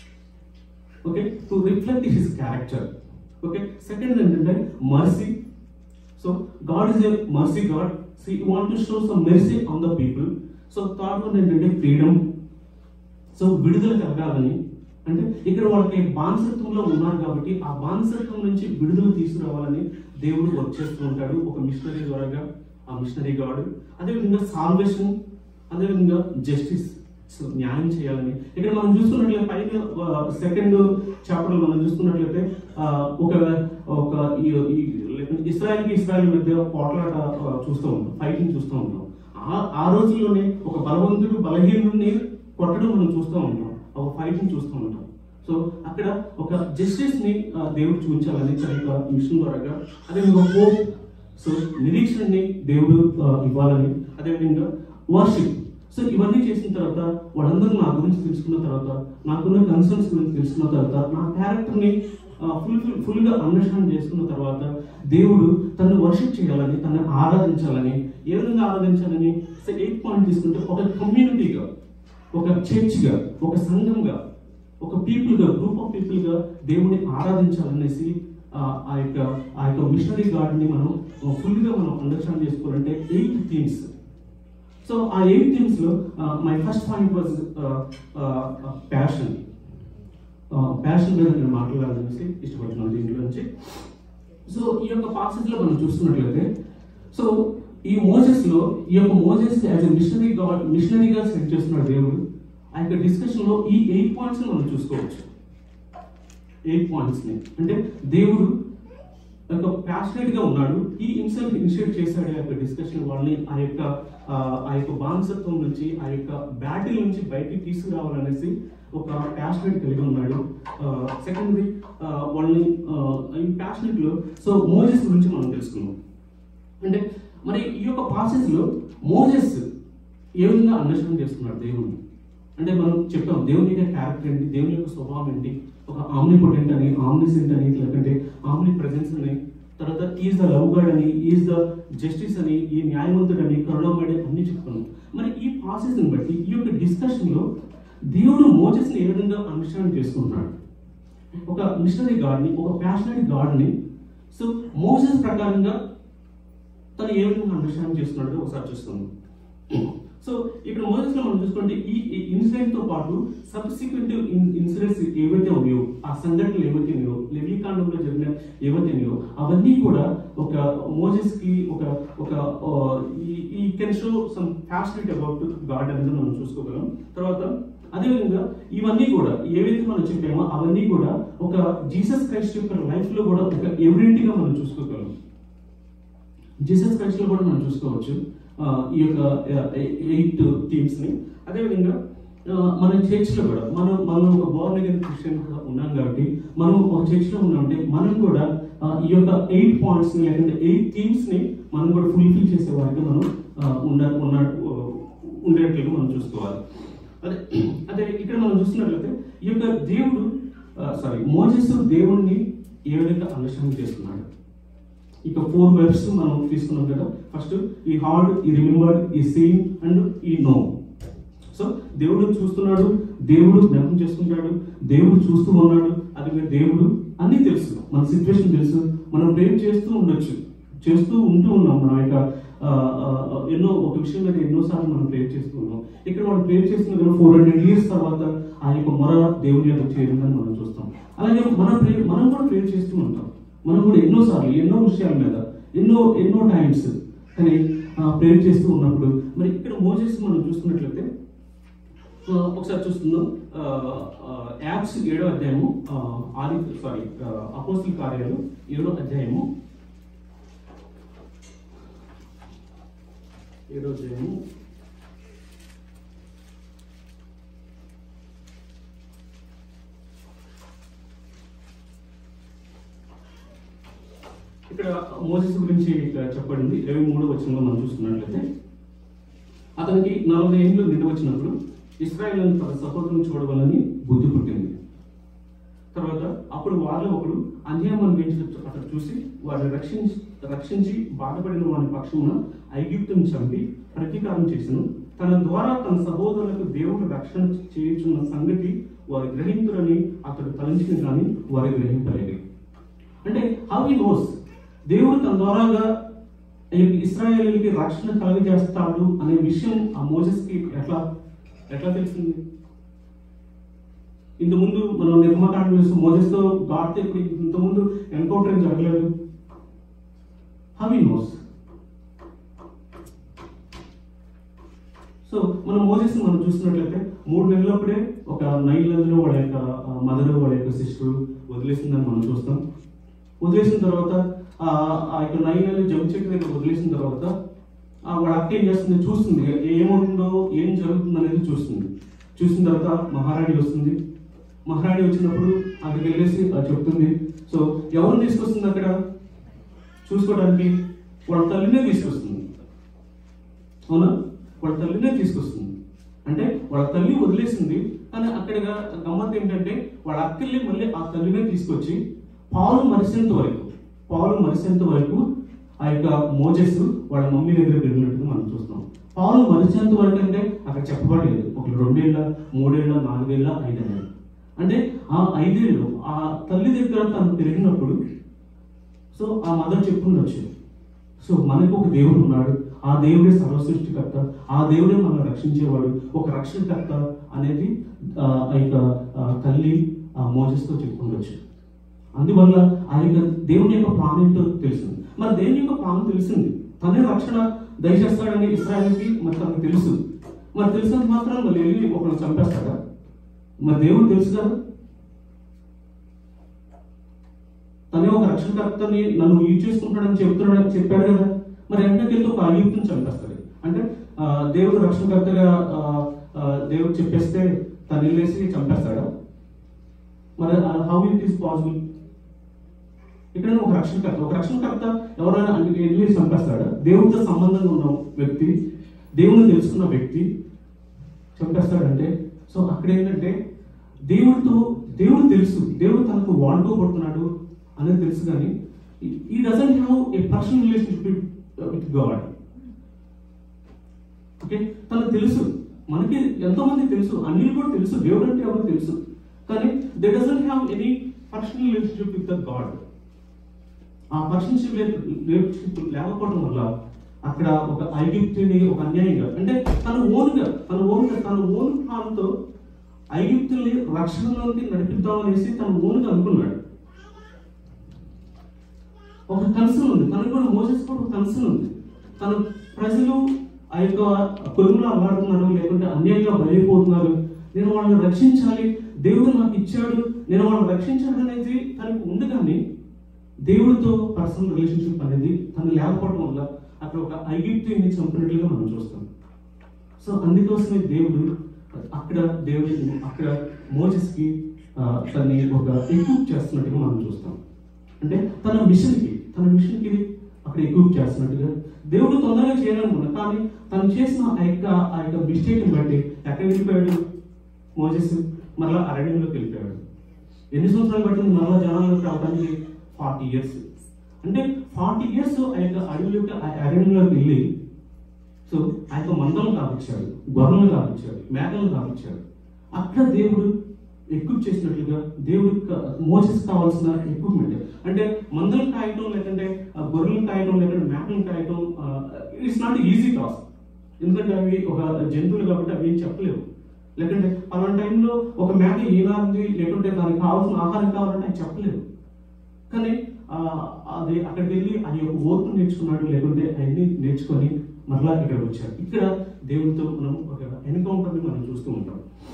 okay, to reflect his character. Okay, second ఏంటంటే mercy. So God is a mercy God. So He wants to show some mercy on the people. So third one ఏంటంటే freedom. So విడుదల కలగాలని, అంటే ఇక్కడ వాళ్ళకి బానిసత్వంలో ఉన్నారు కాబట్టి ఆ బానిసత్వం నుంచి విడుదల తీసుకురావాలని దేవుడు వర్క్ చేస్తూ ఉంటాడు ఒక మిషనరీ ద్వారాగా, ఆ మిషనరీ గాడ్. అదేవిధంగా సాల్వేషన్, అదేవిధంగా జస్టిస్, సో న్యాయం చేయాలని. ఇక్కడ మనం చూసుకున్నట్లయితే పైన సెకండ్ చాప్టర్ లో మనం చూసుకున్నట్లయితే ఒక ఇస్రాయల్ మధ్య పోట్లాట చూస్తూ ఉంటాం, ఫైటింగ్ చూస్తూ ఉంటాం. ఆ రోజుల్లోనే ఒక బలవంతుడు బలహీనుడిని కొట్టడం మనం చూస్తూ ఉంటాం, ఒక ఫైటింగ్ చూస్తూ ఉంటాం. సో అక్కడ ఒక జస్టిస్ ని దేవుడు చూపించాలని తన యొక్క మిషన్ ద్వారాగా, అదేవిధంగా హోప్, సో నిరీక్షణని దేవుడు ఇవ్వాలని, అదేవిధంగా వర్షిప్. సో ఇవన్నీ చేసిన తర్వాత వాళ్ళందరూ నా గురించి తెలుసుకున్న తర్వాత, నాకున్న కన్సర్న్స్ గురించి తెలుసుకున్న తర్వాత, నా క్యారెక్టర్ని ఫుల్గా అండర్స్టాండ్ చేసుకున్న తర్వాత దేవుడు తనను వర్షిప్ చేయాలని, తనను ఆరాధించాలని, ఏ విధంగా ఆరాధించాలని 8 పాయింట్ తీసుకుంటే ఒక కమ్యూనిటీగా, ఒక చర్చ్గా, ఒక సంఘంగా, ఒక పీపుల్గా, గ్రూప్ ఆఫ్ పీపుల్గా దేవుడిని ఆరాధించాలనేసి ఆ యొక్క మిషనరీ గాడ్ని మనం ఫుల్గా మనం అండర్స్టాండ్ చేసుకోవాలంటే 8 థీమ్స్. సో ఆ 8 థీమ్స్లో my first point was passion. Passion మీద నేను మాట్లాడాలనేసి ఇష్టపడుతున్నాను దీంట్లో నుంచి. సో ఈ యొక్క పాసెస్లో మనం చూస్తున్నట్లయితే, సో ఈ మోసెస్లో ఈ యొక్క మోసెస్ యాజ్ ఎ మిషనరీగా సెట్ చేస్తున్నాడు దేవుడు. ఆ యొక్క డిస్కషన్లో ఈ 8 పాయింట్స్ని మనం చూసుకోవచ్చు. 8 పాయింట్స్ని అంటే దేవుడు ఒక ప్యాషనేట్గా ఉన్నాడు. ఈ హిమ్సెల్ఫ్ ఇనిషియేట్ చేశాడు ఆ యొక్క డిస్కషన్. వాళ్ళని ఆ యొక్క బానిసత్వం నుంచి, ఆ యొక్క బ్యాటిల్ నుంచి బయటికి తీసుకురావాలనేసి ఒక ప్యాషనేట్ కలిగి ఉన్నాడు. సెకండ్ది వాళ్ళని ఈ ప్యాషనేట్లో సో మోజెస్ గురించి మనం తెలుసుకున్నాం. అంటే మరి ఈ యొక్క ప్రాసెస్లో మోజెస్ ఏ విధంగా అండర్స్టాండ్ చేస్తున్నాడు దేవుడిని అంటే మనం చెప్పాం దేవుని యొక్క క్యారెక్టర్ ఏంటి, దేవుని యొక్క స్వభావం ఏంటి, ఒక ఆమ్నిపోటెంట్ అని, ఆమ్నిసెంట్ అని, లేకంటే ఆమ్ని ప్రెజెన్స్ అని, తర్వాత ఈజ్ ద లవ్ గాడ్ అని, ఈజ్ ద జస్టిస్ అని, ఈ న్యాయవంతుడు అని, కరుణామయుడు అన్ని చెప్తున్నాం. మరి ఈ ప్రాసెస్ని బట్టి ఈ యొక్క డిస్కషన్లో దేవుడు మోజెస్ని ఏ విధంగా అండర్స్టాండ్ చేసుకుంటున్నాడు, ఒక మిషనరీ గాడ్ని, ఒక ప్యాషనరీ గాడ్ని. సో మోజెస్ ప్రకారంగా తను ఏ విధంగా అండర్స్టాండ్ చేస్తున్నాడో ఒకసారి చూస్తాము. సో ఇక్కడ మోసెస్లో మనం చూసుకుంటే ఈ ఇన్సిడెంట్ తో పాటు సబ్సిక్వెంట్ ఇన్సిడెంట్స్ ఏవైతే ఉన్నాయో, ఆ సంఘటనలు ఏవైతే ఉన్నాయో, లెవీకాండంలో జరిగిన ఏవైతే ఉన్నాయో అవన్నీ కూడా ఒక మోసెస్ కి ఒక ఈ can show some passionate about God అనేది మనం చూసుకోగలం. తర్వాత అదేవిధంగా ఇవన్నీ కూడా ఏవైతే మనం చెప్పామో అవన్నీ కూడా ఒక జీసస్ క్రైస్ట్ యొక్క లైఫ్ లో కూడా ఒక ఎవిడెంట్గా మనం చూసుకోగలం. జీసస్ క్రైస్ట్ లో కూడా మనం చూసుకోవచ్చు ఈ యొక్క 8 థీమ్స్ని. అదేవిధంగా మన చర్చ్లో కూడా మనం ఒక బోర్న్ అగైన్ క్రిస్టియన్గా ఉన్నాం కాబట్టి, మనం ఒక చర్చ్లో ఉన్నామంటే మనం కూడా ఈ యొక్క 8 పాయింట్స్ని లేకుంటే 8 థీమ్స్ని మనం కూడా ఫుల్ఫిల్ చేసే వారికి మనం ఉండేట్లుగా మనం చూసుకోవాలి. అదే ఇక్కడ మనం చూస్తున్నట్లయితే ఈ యొక్క దేవుడు మోసెస్ దేవుణ్ణి ఏ విధంగా అండర్స్టాండ్ చేస్తున్నాడు. ఇక 4 వెర్బ్స్ మనం తీసుకున్నాం కదా. ఫస్ట్ ఈ హార్డ్, ఈ రిమెంబర్డ్, ఈ సీన్ అండ్ ఈ నో. సో దేవుడు చూస్తున్నాడు, దేవుడు జ్ఞాపకం చేసుకుంటాడు, దేవుడు చూస్తూ ఉన్నాడు. అది దేవుడు అన్నీ తెలుసు, మన సిచ్యువేషన్ తెలుసు, మనం ప్రేమ్ చేస్తూ ఉంటూ ఉన్నాం. మన యొక్క ఒక విషయం మీద ఎన్నోసార్లు మనం ప్రేర్ చేస్తూ ఉన్నాం. ఇక్కడ మనం ప్రేర్ చేస్తున్న 400 years తర్వాత ఆ యొక్క మొర దేవుని యొక్క చేరిందని మనం చూస్తాం. అలాగే మనం కూడా ప్రేర్ చేస్తూ ఉంటాం. మనం కూడా ఎన్నోసార్లు ఎన్నో విషయాల మీద ఎన్నో టైమ్స్ కానీ ప్రేర్ చేస్తూ ఉన్నప్పుడు మరి ఇక్కడ మోసెస్ మనం చూసుకున్నట్లయితే ఒకసారి చూస్తున్నాం. యాక్ట్స్ 7వ అధ్యాయము, అపోస్తల కార్యాలు 7వ అధ్యాయము ఇక్కడ మోసెస్ గురించి చెప్పబడింది. 23వ వచనంలో మనం చూసుకున్నట్లయితే, అతనికి 40 ఏళ్ళు నిండి వచ్చినప్పుడు ఇశ్రాయేలును తన సహోదరుని చూడవాలని బుద్ధి పుట్టింది. తర్వాత అప్పుడు వారిలో ఒకడు అన్యాయం వేయించిన అతడు చూసి వారిని రక్షించి బాధపడిన వారి పక్షమున ఐగుప్తుని చంపి ప్రతీకారం చేసెను. తన ద్వారా తన సహోదరులకు దేవుడు రక్షణ చేయుచున్న సంగతి వారు గ్రహింతురని అతడు తలంచిన కానీ వారు గ్రహింపలేదు. అంటే హౌ హి నోస్, దేవుడు తన ద్వారాగా ఇశ్రాయేలుకి రక్షణ కలుగజేస్తాడు అనే విషయం ఆ మోసెస్కి ఎట్లా తెలిసింది? ఇంతకుముందు మనం నిర్మాకాండ చూస్తూ మోసెస్తో గాడ్తో ఇంతకుముందు ఎన్కౌంటర్ ఏం జరగలేదు. How he knows? సో మనం మోసెస్ మనం చూస్తున్నట్లయితే 3 నెలలప్పుడే ఒక నైల్ నదిలో వాళ్ళ యొక్క మదర్, వాళ్ళ యొక్క సిస్టర్ వదిలేసిందని మనం చూస్తాం. వదిలేసిన తర్వాత ఆ యొక్క నైల్ నది జంప్ చెట్టు దగ్గర వదిలేసిన తర్వాత వాళ్ళ అక్క ఏం చేస్తుంది, చూస్తుంది ఏముందో ఏం జరుగుతుంది అనేది చూసిన తర్వాత మహారాణి వస్తుంది. మహారాణి వచ్చినప్పుడు అక్కడికి వెళ్ళేసి చెప్తుంది. సో ఎవరిని తీసుకొస్తుంది అక్కడ చూసుకోవడానికి? వాళ్ళ తల్లినే తీసుకొస్తుంది. అవునా? వాళ్ళ తల్లినే తీసుకొస్తుంది. అంటే వాళ్ళ తల్లి వదిలేసింది, కానీ అక్కడ గమ్మత్తు ఏంటంటే వాళ్ళ అక్కల్ని మళ్ళీ ఆ తల్లినే తీసుకొచ్చి పాలు మరిసేంత వరకు ఆ యొక్క మోజెస్ వాళ్ళ మమ్మీ దగ్గర పెరిగినట్టుగా మనం చూస్తున్నాం. పాలు మరిచేంత వరకు అంటే అక్కడ చెప్పబడలేదు ఒక 2 ఏళ్ళ 3 ఏళ్ళ 4 ఏళ్ళ 5 ఏళ్ళ అంటే ఆ 5 ఏళ్ళు ఆ తల్లి దగ్గర తను పెరిగినప్పుడు సో ఆ మదర్ చెప్పుకుండొచ్చు, సో మనకు ఒక దేవుడు ఉన్నాడు, ఆ దేవుడే సర్వసృష్టికర్త, ఆ దేవుడే మనల్ని రక్షించేవాడు, ఒక రక్షణకర్త అనేది ఆ యొక్క తల్లి ఆ మోజెస్తో చెప్పుకుండొచ్చు. అందువల్ల ఆ యొక్క దేవుని యొక్క ప్లాన్ ఏంటో తెలిసింది. మరి దేవుని యొక్క ప్లాన్ తెలిసింది, తనే రక్షణ దయచేస్తాడని ఇశ్రాయేలుకి మరి తనకు తెలుసు. మరి తెలిసినంత మాత్రం మళ్ళీ వెళ్ళి ఒకరిని చంపేస్తాడా? మరి దేవుడు తెలుసు కదా, తనే ఒక రక్షణకర్తని నన్ను యూజ్ చేసుకుంటాడని చెప్పాడు కదా. మరి వెంటనే ఒక అయుక్తిని చంపేస్తాడు. అంటే దేవుడు రక్షణకర్తగా దేవుడు చెప్పేస్తే తను వెళ్ళేసి చంపేస్తాడా? మరి హౌ ఇట్ ఈస్ పాసిబుల్? ఇక్కడ ఒక రక్షణకర్త ఎవరైనా వెళ్ళి చంపేస్తాడా? దేవుడితో సంబంధంగా ఉన్న వ్యక్తి, దేవుడిని తెలుసుకున్న వ్యక్తి చంపేస్తాడంటే సో అక్కడ ఏంటంటే దేవుడు తెలుసు, దేవుడు తనకు వాడుకోబడుతున్నాడు అనేది తెలుసు, కానీ he doesn't have a personal relationship with God. Okay, తనకు తెలుసు, మనకి ఎంతో మంది తెలుసు, అన్ని కూడా తెలుసు, దేవుడు అంటే ఎవరో తెలుసు, కానీ they doesn't have any personal relationship with the God. ఆ పర్సన్షిప్ లేకపోవడం వల్ల అక్కడ ఒక ఐగుప్తుని ఒక అన్యాయంగా అంటే తన ఓన్ ప్లాన్తో ఐగుప్తుల్ని రక్షణలోకి నడిపిద్దామనేసి తన ఓన్గా అనుకున్నాడు. ఒక కన్సర్న్ ఉంది, తనకు కూడా మోసెస్ కూడా ఒక కన్సర్న్ ఉంది. తన ప్రజలు ఆ యొక్క కొలుములో అల్లాడుతున్నారు, లేకుంటే అన్యాయంగా బలైపోతున్నారు, నేను వాళ్ళని రక్షించాలి, దేవుడు నాకు ఇచ్చాడు, నేను వాళ్ళని రక్షించాలి అనేది తనకు ఉంది. కానీ దేవుడితో పర్సనల్ రిలేషన్షిప్ అనేది తను లేకపోవడం వల్ల అక్కడ ఒక ఐగుప్తుని చంపినట్లుగా మనం చూస్తాం. సో అందుకోసమే దేవుడు అక్కడ మోసెస్కి తనని ఒక ఎక్విప్ చేస్తున్నట్టుగా మనం చూస్తాం. అంటే తన మిషన్కి అక్కడ ఎక్విప్ చేస్తున్నట్టుగా దేవుడు తొందరగా చేయాలనుకున్నా, కానీ తను చేసిన ఆ యొక్క మిస్టేక్ని బట్టి ఎక్కడికి వెళ్ళిపోయాడు మోసెస్? మరలా అరణ్యంలోకి వెళ్ళిపోయాడు. ఎన్ని సంవత్సరాలు పట్టింది మరలా జనాలకు రావడానికి? 40 years. అంటే 40 years ఆ యొక్క అరణ్యంలోకి వెళ్ళి సో ఆ యొక్క మందలను కాపించాడు, గొర్రెలను కాపించాడు, మేకలను కాపించాడు. అక్కడ దేవుడు ఎక్విప్ చేసినట్లుగా దేవుడు మోసెస్ కావాల్సిన ఎక్విప్మెంట్ అంటే మందలను కాయటం, లేకంటే గొర్రెలను కాయటం, లేకంటే మేకలను కాయటం ఇట్స్ నాట్ ఈజీ టాస్క్. ఎందుకంటే అవి ఒక జంతువులు కాబట్టి అవి ఏం చెప్పలేవు. లేకంటే అలాంటి టైంలో ఒక మేక ఈనాంది, లేకుంటే దానికి కావాల్సిన ఆహారం కావాలంటే అది చెప్పలేవు. కానీ అది అక్కడికి వెళ్ళి అది ఒక ఓర్పు నేర్చుకున్నాడు, లేకుంటే అవన్నీ నేర్చుకొని మరలా ఇక్కడికి వచ్చాడు. ఇక్కడ దేవుడితో మనం ఒక ఎన్కౌంటర్ని మనం చూస్తూ ఉంటాం.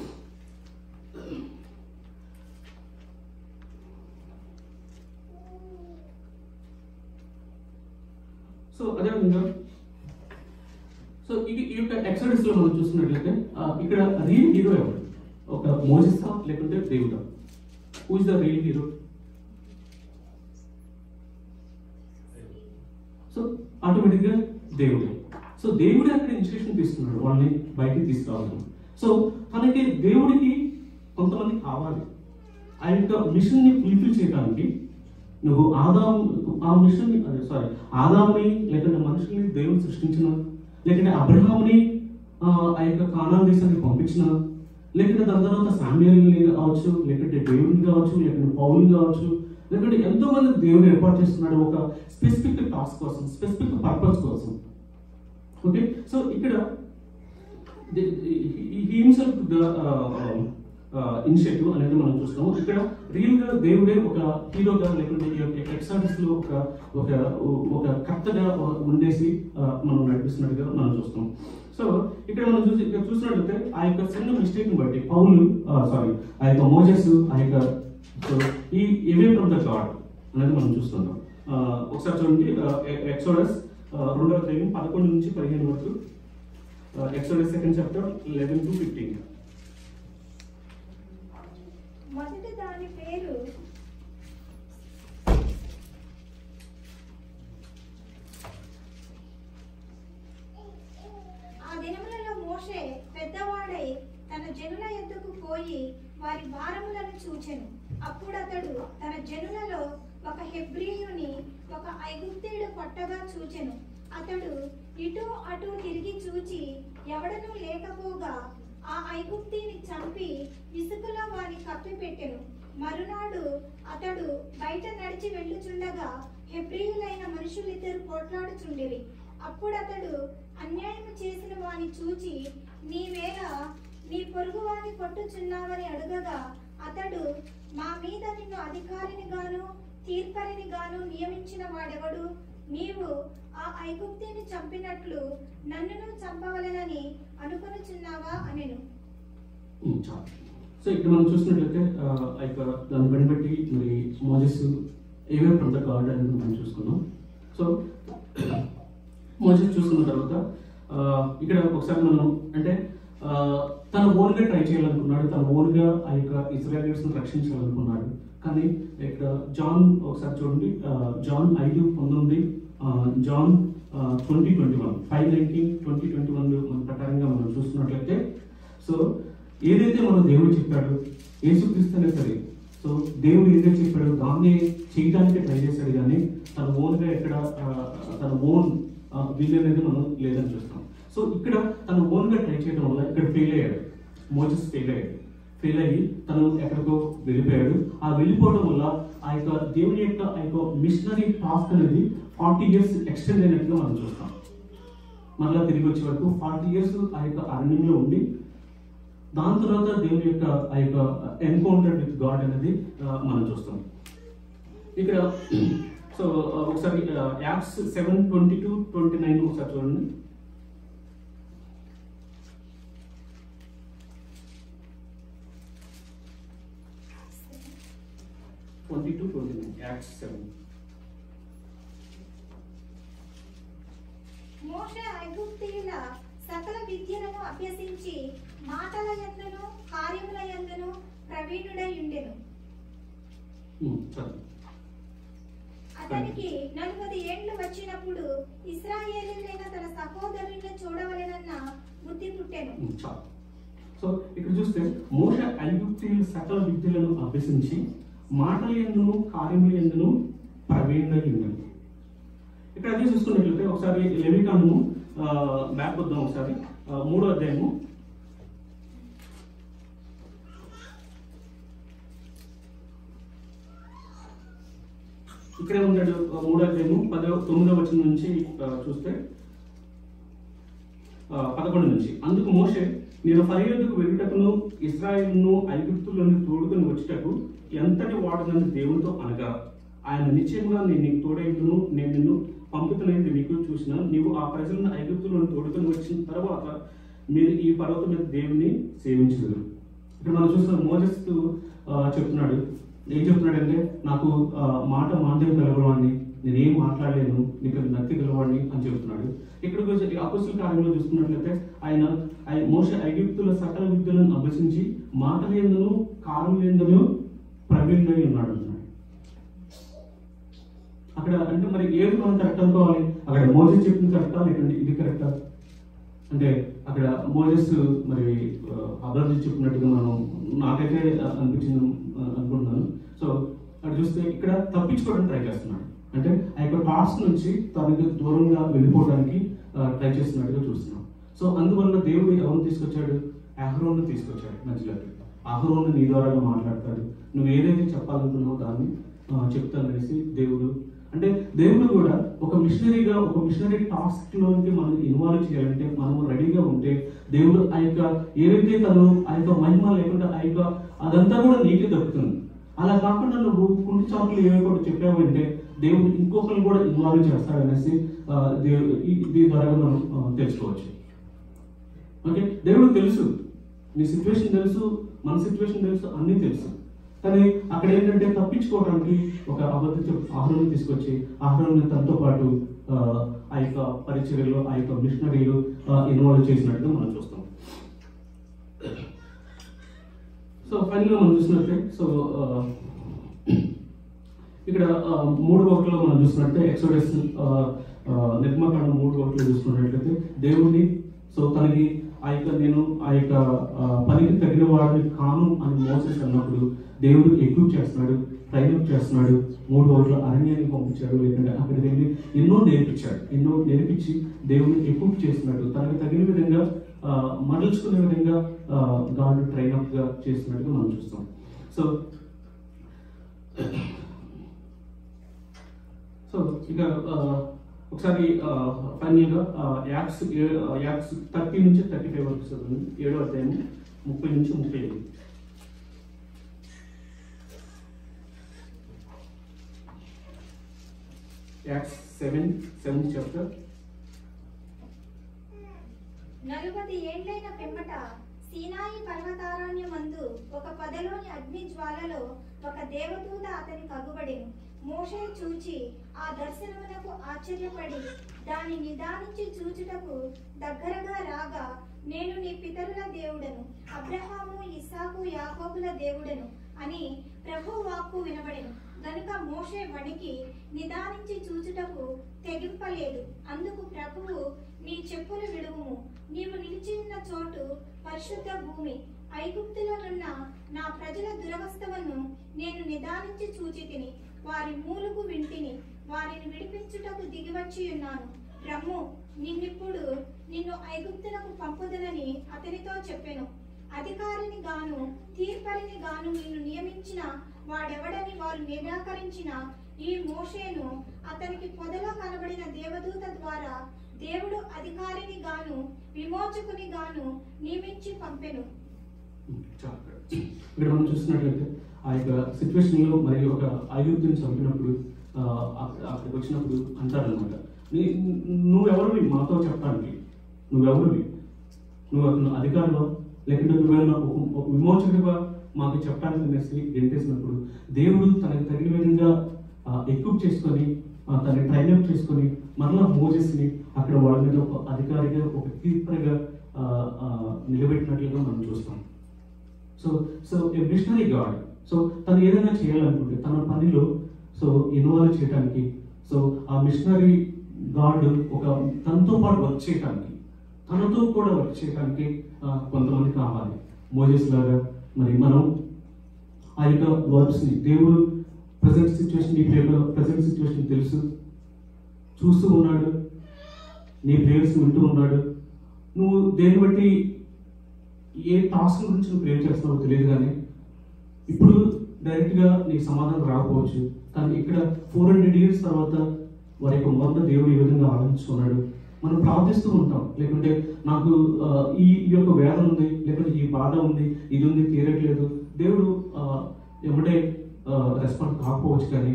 సో అదేవిధంగా సో ఈ యొక్క ఎక్సోడస్ లో మనం చూస్తున్నట్లయితే ఇక్కడ రియల్ హీరో ఎవరు? ఒక మోసెసా లేకుంటే దేవుడా? Who is the real hero? So ఆటోమేటిక్గా దేవుడే. సో దేవుడే అక్కడ ఇన్స్ట్రక్షన్ తీసుకున్నాడు వాళ్ళని బయటికి తీసుకురావాలి. సో తనకి దేవుడికి కొంతమంది కావాలి. ఆ యొక్క మిషన్ని ఫుల్ఫిల్ చేయడానికి నువ్వు ఆదాముని లేకుంటే మనుషుల్ని దేవుడు సృష్టించిన, లేకుంటే అబ్రహాముని ఆ యొక్క కానాన్ దేశానికి పంపించిన, లేకుంటే దాని తర్వాత శామ్యూయల్ని కావచ్చు, లేకుంటే దేవుడిని కావచ్చు, లేకుంటే పౌలుని కావచ్చు, లేకుంటే ఎంతో మంది దేవుడు ఏర్పాటు చేస్తున్నాడు ఒక స్పెసిఫిక్ టాస్క్ కోసం, స్పెసిఫిక్ పర్పస్ కోసం. ఓకే, సో ఇక్కడ ఇనిషియేటివ్ అనేది మనం చూస్తాము. ఇక్కడ రియల్ గా దేవుడే ఒక హీరోగా, లేకుంటే ఈ యొక్క ఎక్సాడస్ లో ఒక కర్తగా ఉండేసి మనం నడిపిస్తున్నట్టుగా మనం చూస్తాం. సో ఇక్కడ మనం చూసినట్లయితే ఆ యొక్క చిన్న మిస్టేక్ ని బట్టి ఆ యొక్క మోసెస్ ఆ యొక్క అవే ఫ్రమ్ ద గాడ్ అనేది మనం చూస్తున్నాం. ఒకసారి చూడండి, ఎక్సోడస్ 2వ అధ్యాయం 11 నుంచి 15 వరకు. Exodus 2nd chapter 11 to 15. మొదటి దాని పేరు ఆ దినములలో మోషే పెద్దవాడై తన జనుల యొద్దకు పోయి వారి భారములను చూచెను. అప్పుడు అతడు తన జనులలో ఒక హెబ్రీయుని ఒక ఐగుప్తీయుడు కొట్టగా చూచెను. అతడు ఇటు అటు తిరిగి చూచి ఎవడనూ లేకపోగా ఆ ఐగుప్తీని చంపి ఇసుకలో వాని కప్పిపెట్టెను. మరునాడు అతడు బయట నడిచి వెళ్ళుచుండగా హెబ్రీయులైన మనుషులిద్దరు పోట్లాడుచుండిరి. అప్పుడు అతడు అన్యాయము చేసిన వాని చూచి, నీవేళ నీ పొరుగు వాని కొట్టుచున్నావని అడుగగా, అతడు, మా మీద నిన్ను అధికారిని గాను తీర్పరిని గాను నియమించిన వాడెవడు? నీవు ఆ ఐగుప్తిని చంపినట్లు నన్నును చంపవలెనని అనుకొనుచున్నావా అనెను. సో ఇక్కడ మనం చూసినట్లయితే దాన్ని బట్టి మరి మోజెస్ ఏమేమి ఫ్రమ్ ద గాడ్ అనేది మనం చూసుకున్నాం. సో మోజెస్ చూసుకున్న తర్వాత ఇక్కడ ఒకసారి మనం అంటే తన ఓన్గా ట్రై చేయాలనుకున్నాడు, తన ఓన్గా ఆ యొక్క ఇజ్రాయెలీయులను రక్షించాలనుకున్నాడు. కానీ ఇక్కడ జాన్ ఒకసారి చూడండి, జాన్ 5:19, జాన్ 20:21, 5:19, 20:21 మన ప్రకారంగా మనం చూస్తున్నట్లయితే, సో ఏదైతే మన దేవుడు చెప్పాడు, యేసుక్రీస్తునే సరే, సో దేవుడు ఏదైతే చెప్పాడో దాన్ని చేయడానికి ట్రై చేశాడు. కానీ తన ఓన్గా ఎక్కడ తన ఓన్ వీలు అనేది మనం లేదని చూస్తాం. సో ఇక్కడ తన ఓన్గా ట్రై చేయడం వల్ల ఇక్కడ ఫెయిల్ అయ్యాడు. మోజెస్ ఫెయిల్ అయ్యి తను ఎక్కడికో వెళ్ళిపోయాడు. ఆ వెళ్ళిపోవడం వల్ల ఆ యొక్క దేవుని యొక్క ఆ యొక్క మిషనరీ టాస్క్ అనేది 40 years ఎక్స్టెండ్ అయినట్టుగా మనం చూస్తాం. మళ్ళీ తిరిగి వచ్చే వరకు 40 years ఆ యొక్క అరణ్యంలో ఉండి, దాని తర్వాత దేవుని యొక్క ఆ యొక్క ఎన్కౌంటర్ విత్ గాడ్ అనేది మనం చూస్తాం. ఇక్కడ సో ఒకసారి యాక్ట్స్ 7:22-29 ఒకసారి చూడండి. యాక్ట్స్ 7. మోషే ఐగుప్తీయుల సకల విద్యలను అభ్యసించి మాటల యందును కార్యముల యందును ప్రవీణుడై ఉండెను. అతనికి 40 ఏండ్లు వచ్చినప్పుడు ఇశ్రాయేలీయులైన తన సహోదరులను చూడవలెనన్న బుద్ధి పుట్టెను. సో ఇక్కడ చూస్తే మోషే ఐగుప్తీయుల సకల విద్యలను అభ్యసించి మాటల యందును కార్యముల యందును ప్రవీణుడై ఉండెను. ఇక్కడ అదే చూసుకున్నట్లయితే ఒకసారి లెవికాండము బ్యాక్ వద్దాం. ఒకసారి 3వ అధ్యాయము ఇక్కడే ఉన్నాడు. 3వ అధ్యాయము 9వ వచనం నుంచి చూస్తే 11 నుంచి, అందుకు మోషే, నేను ఫరోయుకు వెళ్ళుటకును ఇశ్రాయేలును ఐగుప్తులను తోడుకొని వచ్చుటకు ఎంతటి వాడనని దేవునితో అనగా, ఆయన నిశ్చయంగా నేను నీకు తోడైందును, నేను నిన్ను పంపుతున్నది నీకు చూసిన, నీవు ఆ ప్రజలను ఐగుప్తులను తోడుకొని వచ్చిన తర్వాత మీరు ఈ పర్వతం మీద దేవుని సేవించదు. ఇక్కడ మనం చూసిన మోజెస్ చెప్తున్నాడు, ఏం చెప్తున్నాడంటే, నాకు మాట మాంద్యం కలగలవాడిని, నేనేం మాట్లాడలేను, నీకు నత్తి గలవాడిని అని చెప్తున్నాడు. ఇక్కడ అపోస్తలుల కార్యంలో చూసుకున్నట్లయితే ఆయన మోషే ఐగుప్తుల సకల విద్యలను అభ్యసించి మాటల యందును కార్యముల యందును ప్రవీణుడై ఉన్నాడు అన్నాడు. అక్కడ అంటే మరి ఏది మనం కరెక్ట్ అనుకోవాలి? అక్కడ మోజెస్ చెప్పింది కరెక్టా లేదంటే ఇది కరెక్టా? అంటే అక్కడ మోజెస్ మరి అబ్రహాం చెప్పినట్టుగా నాకైతే అనిపించింది అనుకుంటున్నాను. సో అక్కడ చూస్తే ఇక్కడ తప్పించుకోవడానికి ట్రై చేస్తున్నాడు. అంటే ఆ యొక్క టాస్క్ నుంచి తనకి దూరంగా వెళ్ళిపోవడానికి ట్రై చేస్తున్నట్టుగా చూస్తున్నాం. సో అందువల్ల దేవుడు ఎవరిని తీసుకొచ్చాడు? అహరోను తీసుకొచ్చాడు మధ్యలోకి. అహరోను నీ ద్వారా మాట్లాడతాడు, నువ్వు ఏదైతే చెప్పాలనుకున్నావో దాన్ని చెప్తాననేసి దేవుడు, అంటే దేవుడు కూడా ఒక మిషనరీగా ఒక మిషనరీ టాస్క్ లోకి మనం ఇన్వాల్వ్ చేయాలంటే మనం రెడీగా ఉంటే దేవుడు ఆ యొక్క ఏదైతే తను ఆ యొక్క మహిమ లేకుండా ఆ యొక్క అదంతా కూడా నీకే దక్కుతుంది. అలా కాకుండా నువ్వు కుంటి చాకులు ఏవో కూడా చెప్పావంటే దేవుడు ఇంకొకరు కూడా ఇన్వాల్వ్ చేస్తాడనేసి దీని ద్వారా మనం తెలుసుకోవచ్చు. ఓకే, దేవుడు తెలుసు, నీ సిచ్యువేషన్ తెలుసు, మన సిచ్యువేషన్ తెలుసు, అన్నీ తెలుసు. కానీ అక్కడ ఏంటంటే తప్పించుకోవడానికి ఒక అబద్ధ ఆహ్వానం తీసుకొచ్చి ఆహ్వానం తనతో పాటు ఆ యొక్క పరిచర్యలో ఆ యొక్క మిషనరీలు ఇన్వాల్వ్ చేసినట్టుగా మనం చూస్తాం. సో ఫైనల్గా మనం చూసినట్టే, సో ఇక్కడ 3:1 మనం చూసినట్టే ఎక్సోడస్ నిర్మాకాండం 3:1 చూసుకున్నట్లయితే దేవుడిని, సో తనకి నేను ఆ యొక్క పనికి తగిన వాడిని కాను అని మోసెస్ అన్నప్పుడు దేవుడు ఎక్విప్ చేస్తున్నాడు, ట్రైనప్ చేస్తున్నాడు. 3 రోజులు అరణ్యానికి పంపించాడు. లేకుంటే అక్కడికి వెళ్ళి ఎన్నో నేర్పించి దేవుడు ఎక్విప్ చేస్తున్నాడు. తనకు తగిన విధంగా మరల్చుకునే విధంగా గాడ్ ట్రైనప్ గా చేస్తున్నట్టుగా మనం చూస్తాం. సో ఇక ఒకసారి ఫైనల్ గా యాక్ట్స్ 30 నుంచి 35 వరకు చదువుతుంది. 7వ అధ్యాయం 30 నుంచి 35. Acts 7th chapter. 40 ఏండ్లైన పిమ్మట సీనాయి పర్వతారణ్యమందు ఒక పొదలోని అగ్ని జ్వాలలో ఒక దేవదూత అతనికి అగుబడెను. మోషే చూచి ఆ దర్శనమునకు ఆశ్చర్యపడి దాన్ని నిదానించి చూచుటకు దగ్గరగా రాగా, నేను నీ పితరుల దేవుడను, అబ్రహాము, ఇస్సాకు, యాకోబుల దేవుడను అని ప్రభు వాక్కు వినబడెను. గనుక మోషే వణికి నిదానించి చూచుటకు తెగింపలేదు. అందుకు ప్రభువు, నీ చెప్పులు విడువుము, నీవు నిలిచి ఉన్న చోటు పరిశుద్ధ భూమి. ఐగుప్తులోనున్న నా ప్రజల దురవస్థలను నేను నిదానించి చూచితిని. వారి మూలుగు వింటిని, వారిని విడిపించుటకు దిగివచ్చి ఉన్నాను. రమ్ము, నిన్ను ఐగుప్తులకు పంపుదనని అతనితో చెప్పెను. అధికారిని గాను తీర్పరిని గాను నిన్ను నియమించిన వాడెవడని వారు నిరాకరించిన ఈ మోషేను అతనికి పొదలో కనబడిన దేవదూత ద్వారా దేవుడు అధికారిని గాను విమోచకుని గాను నియమించి పంపెను. ఇక్కడ మనం చూస్తున్నట్లయితే ఆ యొక్క సిచ్యువేషన్ లో మరి ఒక ఐగుప్తుని చంపినప్పుడు అక్కడికి వచ్చినప్పుడు అంటారనమాట, నువ్వెవరివి మాతో చెప్పడానికి, నువ్వెవరివి, నువ్వు అధికారిలో లేకుంటే నువ్వేమన్నా ఒక విమోచకుడిగా మాకు చెప్పడానికి అనేసి గెంటేసినప్పుడు దేవుడు తనకు తగిన విధంగా ఎక్విప్ చేసుకొని తనని ట్రైనప్ చేసుకొని మరలా మోజెస్ని అక్కడ వాళ్ళ మీద ఒక అధికారిగా ఒక కీపర్గా నిలబెట్టినట్లుగా మనం చూస్తాం. So a missionary God, so తను ఏదైనా చేయాలనుకుంటే తన పనిలో సో ఇన్వాల్వ్ చేయడానికి, సో ఆ మిషనరీ గాడ్ ఒక తనతో పాటు వర్క్ చేయడానికి, తనతో కూడా వర్క్ చేయడానికి కొంతమంది కావాలి. మోజెస్ లాగా మరి మనం ఆ యొక్క వర్క్స్ని దేవుడు ప్రజెంట్ సిచ్యువేషన్, నీ ప్రజెంట్ సిచ్యువేషన్ తెలుసు, చూస్తూ ఉన్నాడు, నీ ప్రేయర్స్ వింటూ ఉన్నాడు. నువ్వు దేన్ని బట్టి ఏ టాస్క్ గురించి నువ్వు ప్రేయర్ చేస్తున్నావో తెలియదు, కానీ ఇప్పుడు డైరెక్ట్గా నీకు సమాధానం రాకపోవచ్చు. కానీ ఇక్కడ 400 years తర్వాత వారి యొక్క మొదట దేవుడు ఈ విధంగా ఆలోచించుకున్నాడు. మనం ప్రార్థిస్తూ ఉంటాం, లేకుంటే నాకు ఈ యొక్క వేదన ఉంది, లేకుంటే ఈ బాధ ఉంది, ఇది ఉంది, తీరట్లేదు. దేవుడు ఎమ్మటే రెస్పాండ్ కాకపోవచ్చు, కానీ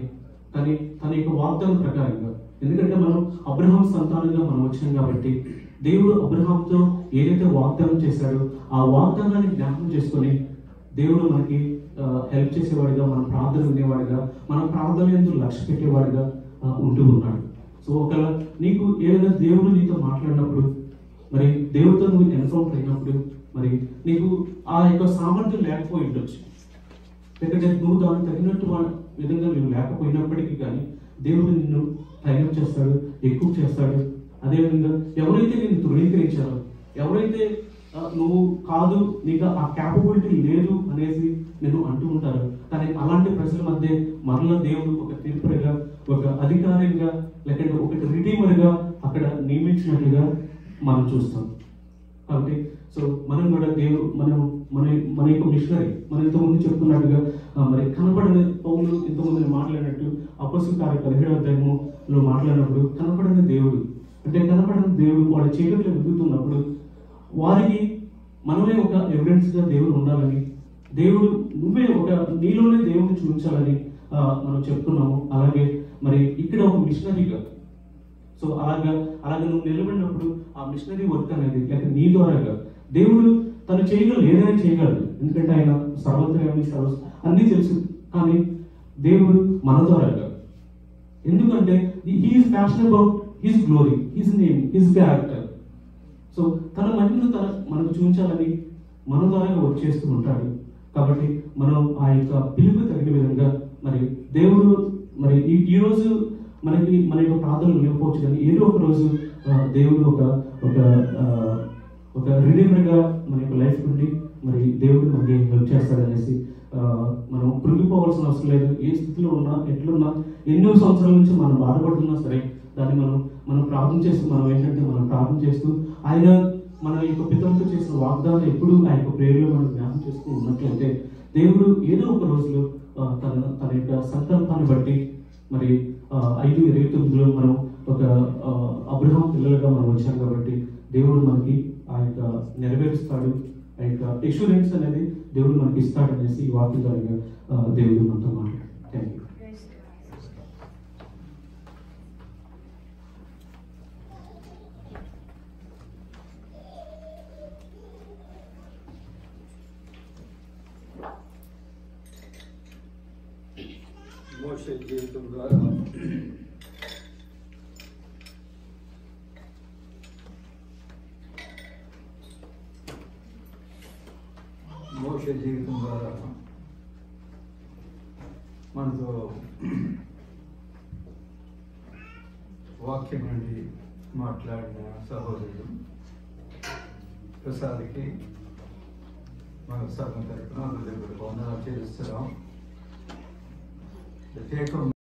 తన యొక్క వాగ్దానం ప్రకారంగా, ఎందుకంటే మనం అబ్రహాం సంతానంగా మనం వచ్చాం కాబట్టి దేవుడు అబ్రహాంతో ఏదైతే వాగ్దానం చేశాడో ఆ వాగ్దానాన్ని జ్ఞాపకం చేసుకొని దేవుడు మనకి హెల్ప్ చేసేవాడిగా, మన ప్రార్థన వినేవాడిగా, మన ప్రార్థన ఎందుకు లక్ష్య పెట్టేవాడిగా ఉంటూ ఉన్నాడు. సో ఒకవేళ నీకు ఏదైనా దేవుడు నీతో మాట్లాడినప్పుడు, మరి దేవుడితో నువ్వు ఎన్కౌంటర్ అయినప్పుడు, మరి నీకు ఆ యొక్క సామర్థ్యం లేకపోయి ఉండొచ్చు, లేకపోతే నువ్వు దానికి తగినట్టు విధంగా నువ్వు లేకపోయినప్పటికీ కానీ దేవుడు నిన్ను ట్రైనప్ చేస్తాడు, ఎక్కువ చేస్తాడు. అదేవిధంగా ఎవరైతే నిన్ను తృణీకరించారో, ఎవరైతే నువ్వు కాదు, నీకు ఆ క్యాపబిలిటీ లేదు అనేసి నేను అంటూ ఉంటారు, కానీ అలాంటి ప్రజల మధ్య మరలా దేవుడు ఒక తీర్పుగా, ఒక అధికారిగా, లేకపోతే ఒక రిడీమర్గా అక్కడ నియమించినట్లుగా మనం చూస్తాం. కాబట్టి సో మనం కూడా దేవుడు మన యొక్క మిషనరీ, మనం ఇంతకుముందు చెప్పుకున్నట్టుగా మరి కనపడని పౌలు ఇంతకుముందు మాట్లాడినట్టు అపొస్తలుల కార్యం 17వ అధ్యాయంలో మాట్లాడినప్పుడు కనపడని దేవుడు, అంటే కనపడని దేవుడు వాళ్ళ చీకట్లో వెతుకుతున్నప్పుడు వారికి మనమే ఒక ఎవిడెన్స్గా దేవుడు ఉండాలని, దేవుడు నువ్వే ఒక నీలోనే దేవుడిని చూపించాలని మనం చెప్తున్నాము. అలాగే మరి ఇక్కడ ఒక మిషనరీగా, సో అలాగా నువ్వు నిలబడినప్పుడు ఆ మిషనరీ వర్క్ అనేది లేక నీ ద్వారాగా దేవుడు తను చేయగలడు, ఏదైనా చేయగలడు. ఎందుకంటే ఆయన సర్వత్రయామి అన్నీ తెలుసు, కానీ దేవుడు మన ద్వారాగా, ఎందుకంటే he is passionate about his glory, his name, his character. So తన మహిమను మనకు చూపించాలని మన ద్వారా వర్క్ చేస్తూ ఉంటాడు. కాబట్టి మనం ఆ యొక్క పిలుపు తగిన విధంగా మరి దేవుడు మరి ఈ రోజు మన యొక్క ప్రార్థనలు లేకపోవచ్చు, కానీ ఏదో ఒక రోజు దేవుడు ఒక ఒక రిడీమర్గా మన యొక్క లైఫ్ నుండి మరి దేవుడు మనకి హెల్ప్ చేస్తాడనేసి మనం కృంగిపోవాల్సిన అవసరం లేదు. ఏ స్థితిలో ఉన్నా, ఎట్లున్నా, ఎన్నో సంవత్సరాల నుంచి మనం బాధపడుతున్నా సరే దాన్ని మనం ప్రార్థన చేస్తూ మనం ప్రార్థన చేస్తూ ఆయన మన యొక్క పితరులతో చేసిన వాగ్దానం ఎప్పుడు ఆ యొక్క ప్రేయర్లో మనం జ్ఞాపకం చేస్తూ ఉన్నట్లయితే దేవుడు ఏదో ఒక రోజులో తన యొక్క సంకల్పాన్ని బట్టి మరి 5:29లో మనం ఒక అబ్రహాం పిల్లలుగా మనం వచ్చాం కాబట్టి దేవుడు మనకి ఆ యొక్క నెరవేరుస్తాడు, ఆ యొక్క ఎష్యూరెన్స్ అనేది దేవుడు మనకి ఇస్తాడనేసి ఈ వాక్యం ద్వారా దేవుడు మనతో మాట్లాడు. Thank you. మోషే జీవితం ద్వారా మనతో వాక్యం నుండి మాట్లాడిన సహోదరుడు ప్రసాద్కి మన సంఘం తరపున వందనాలు చెల్లిస్తున్నాం. ప్రత్యేకం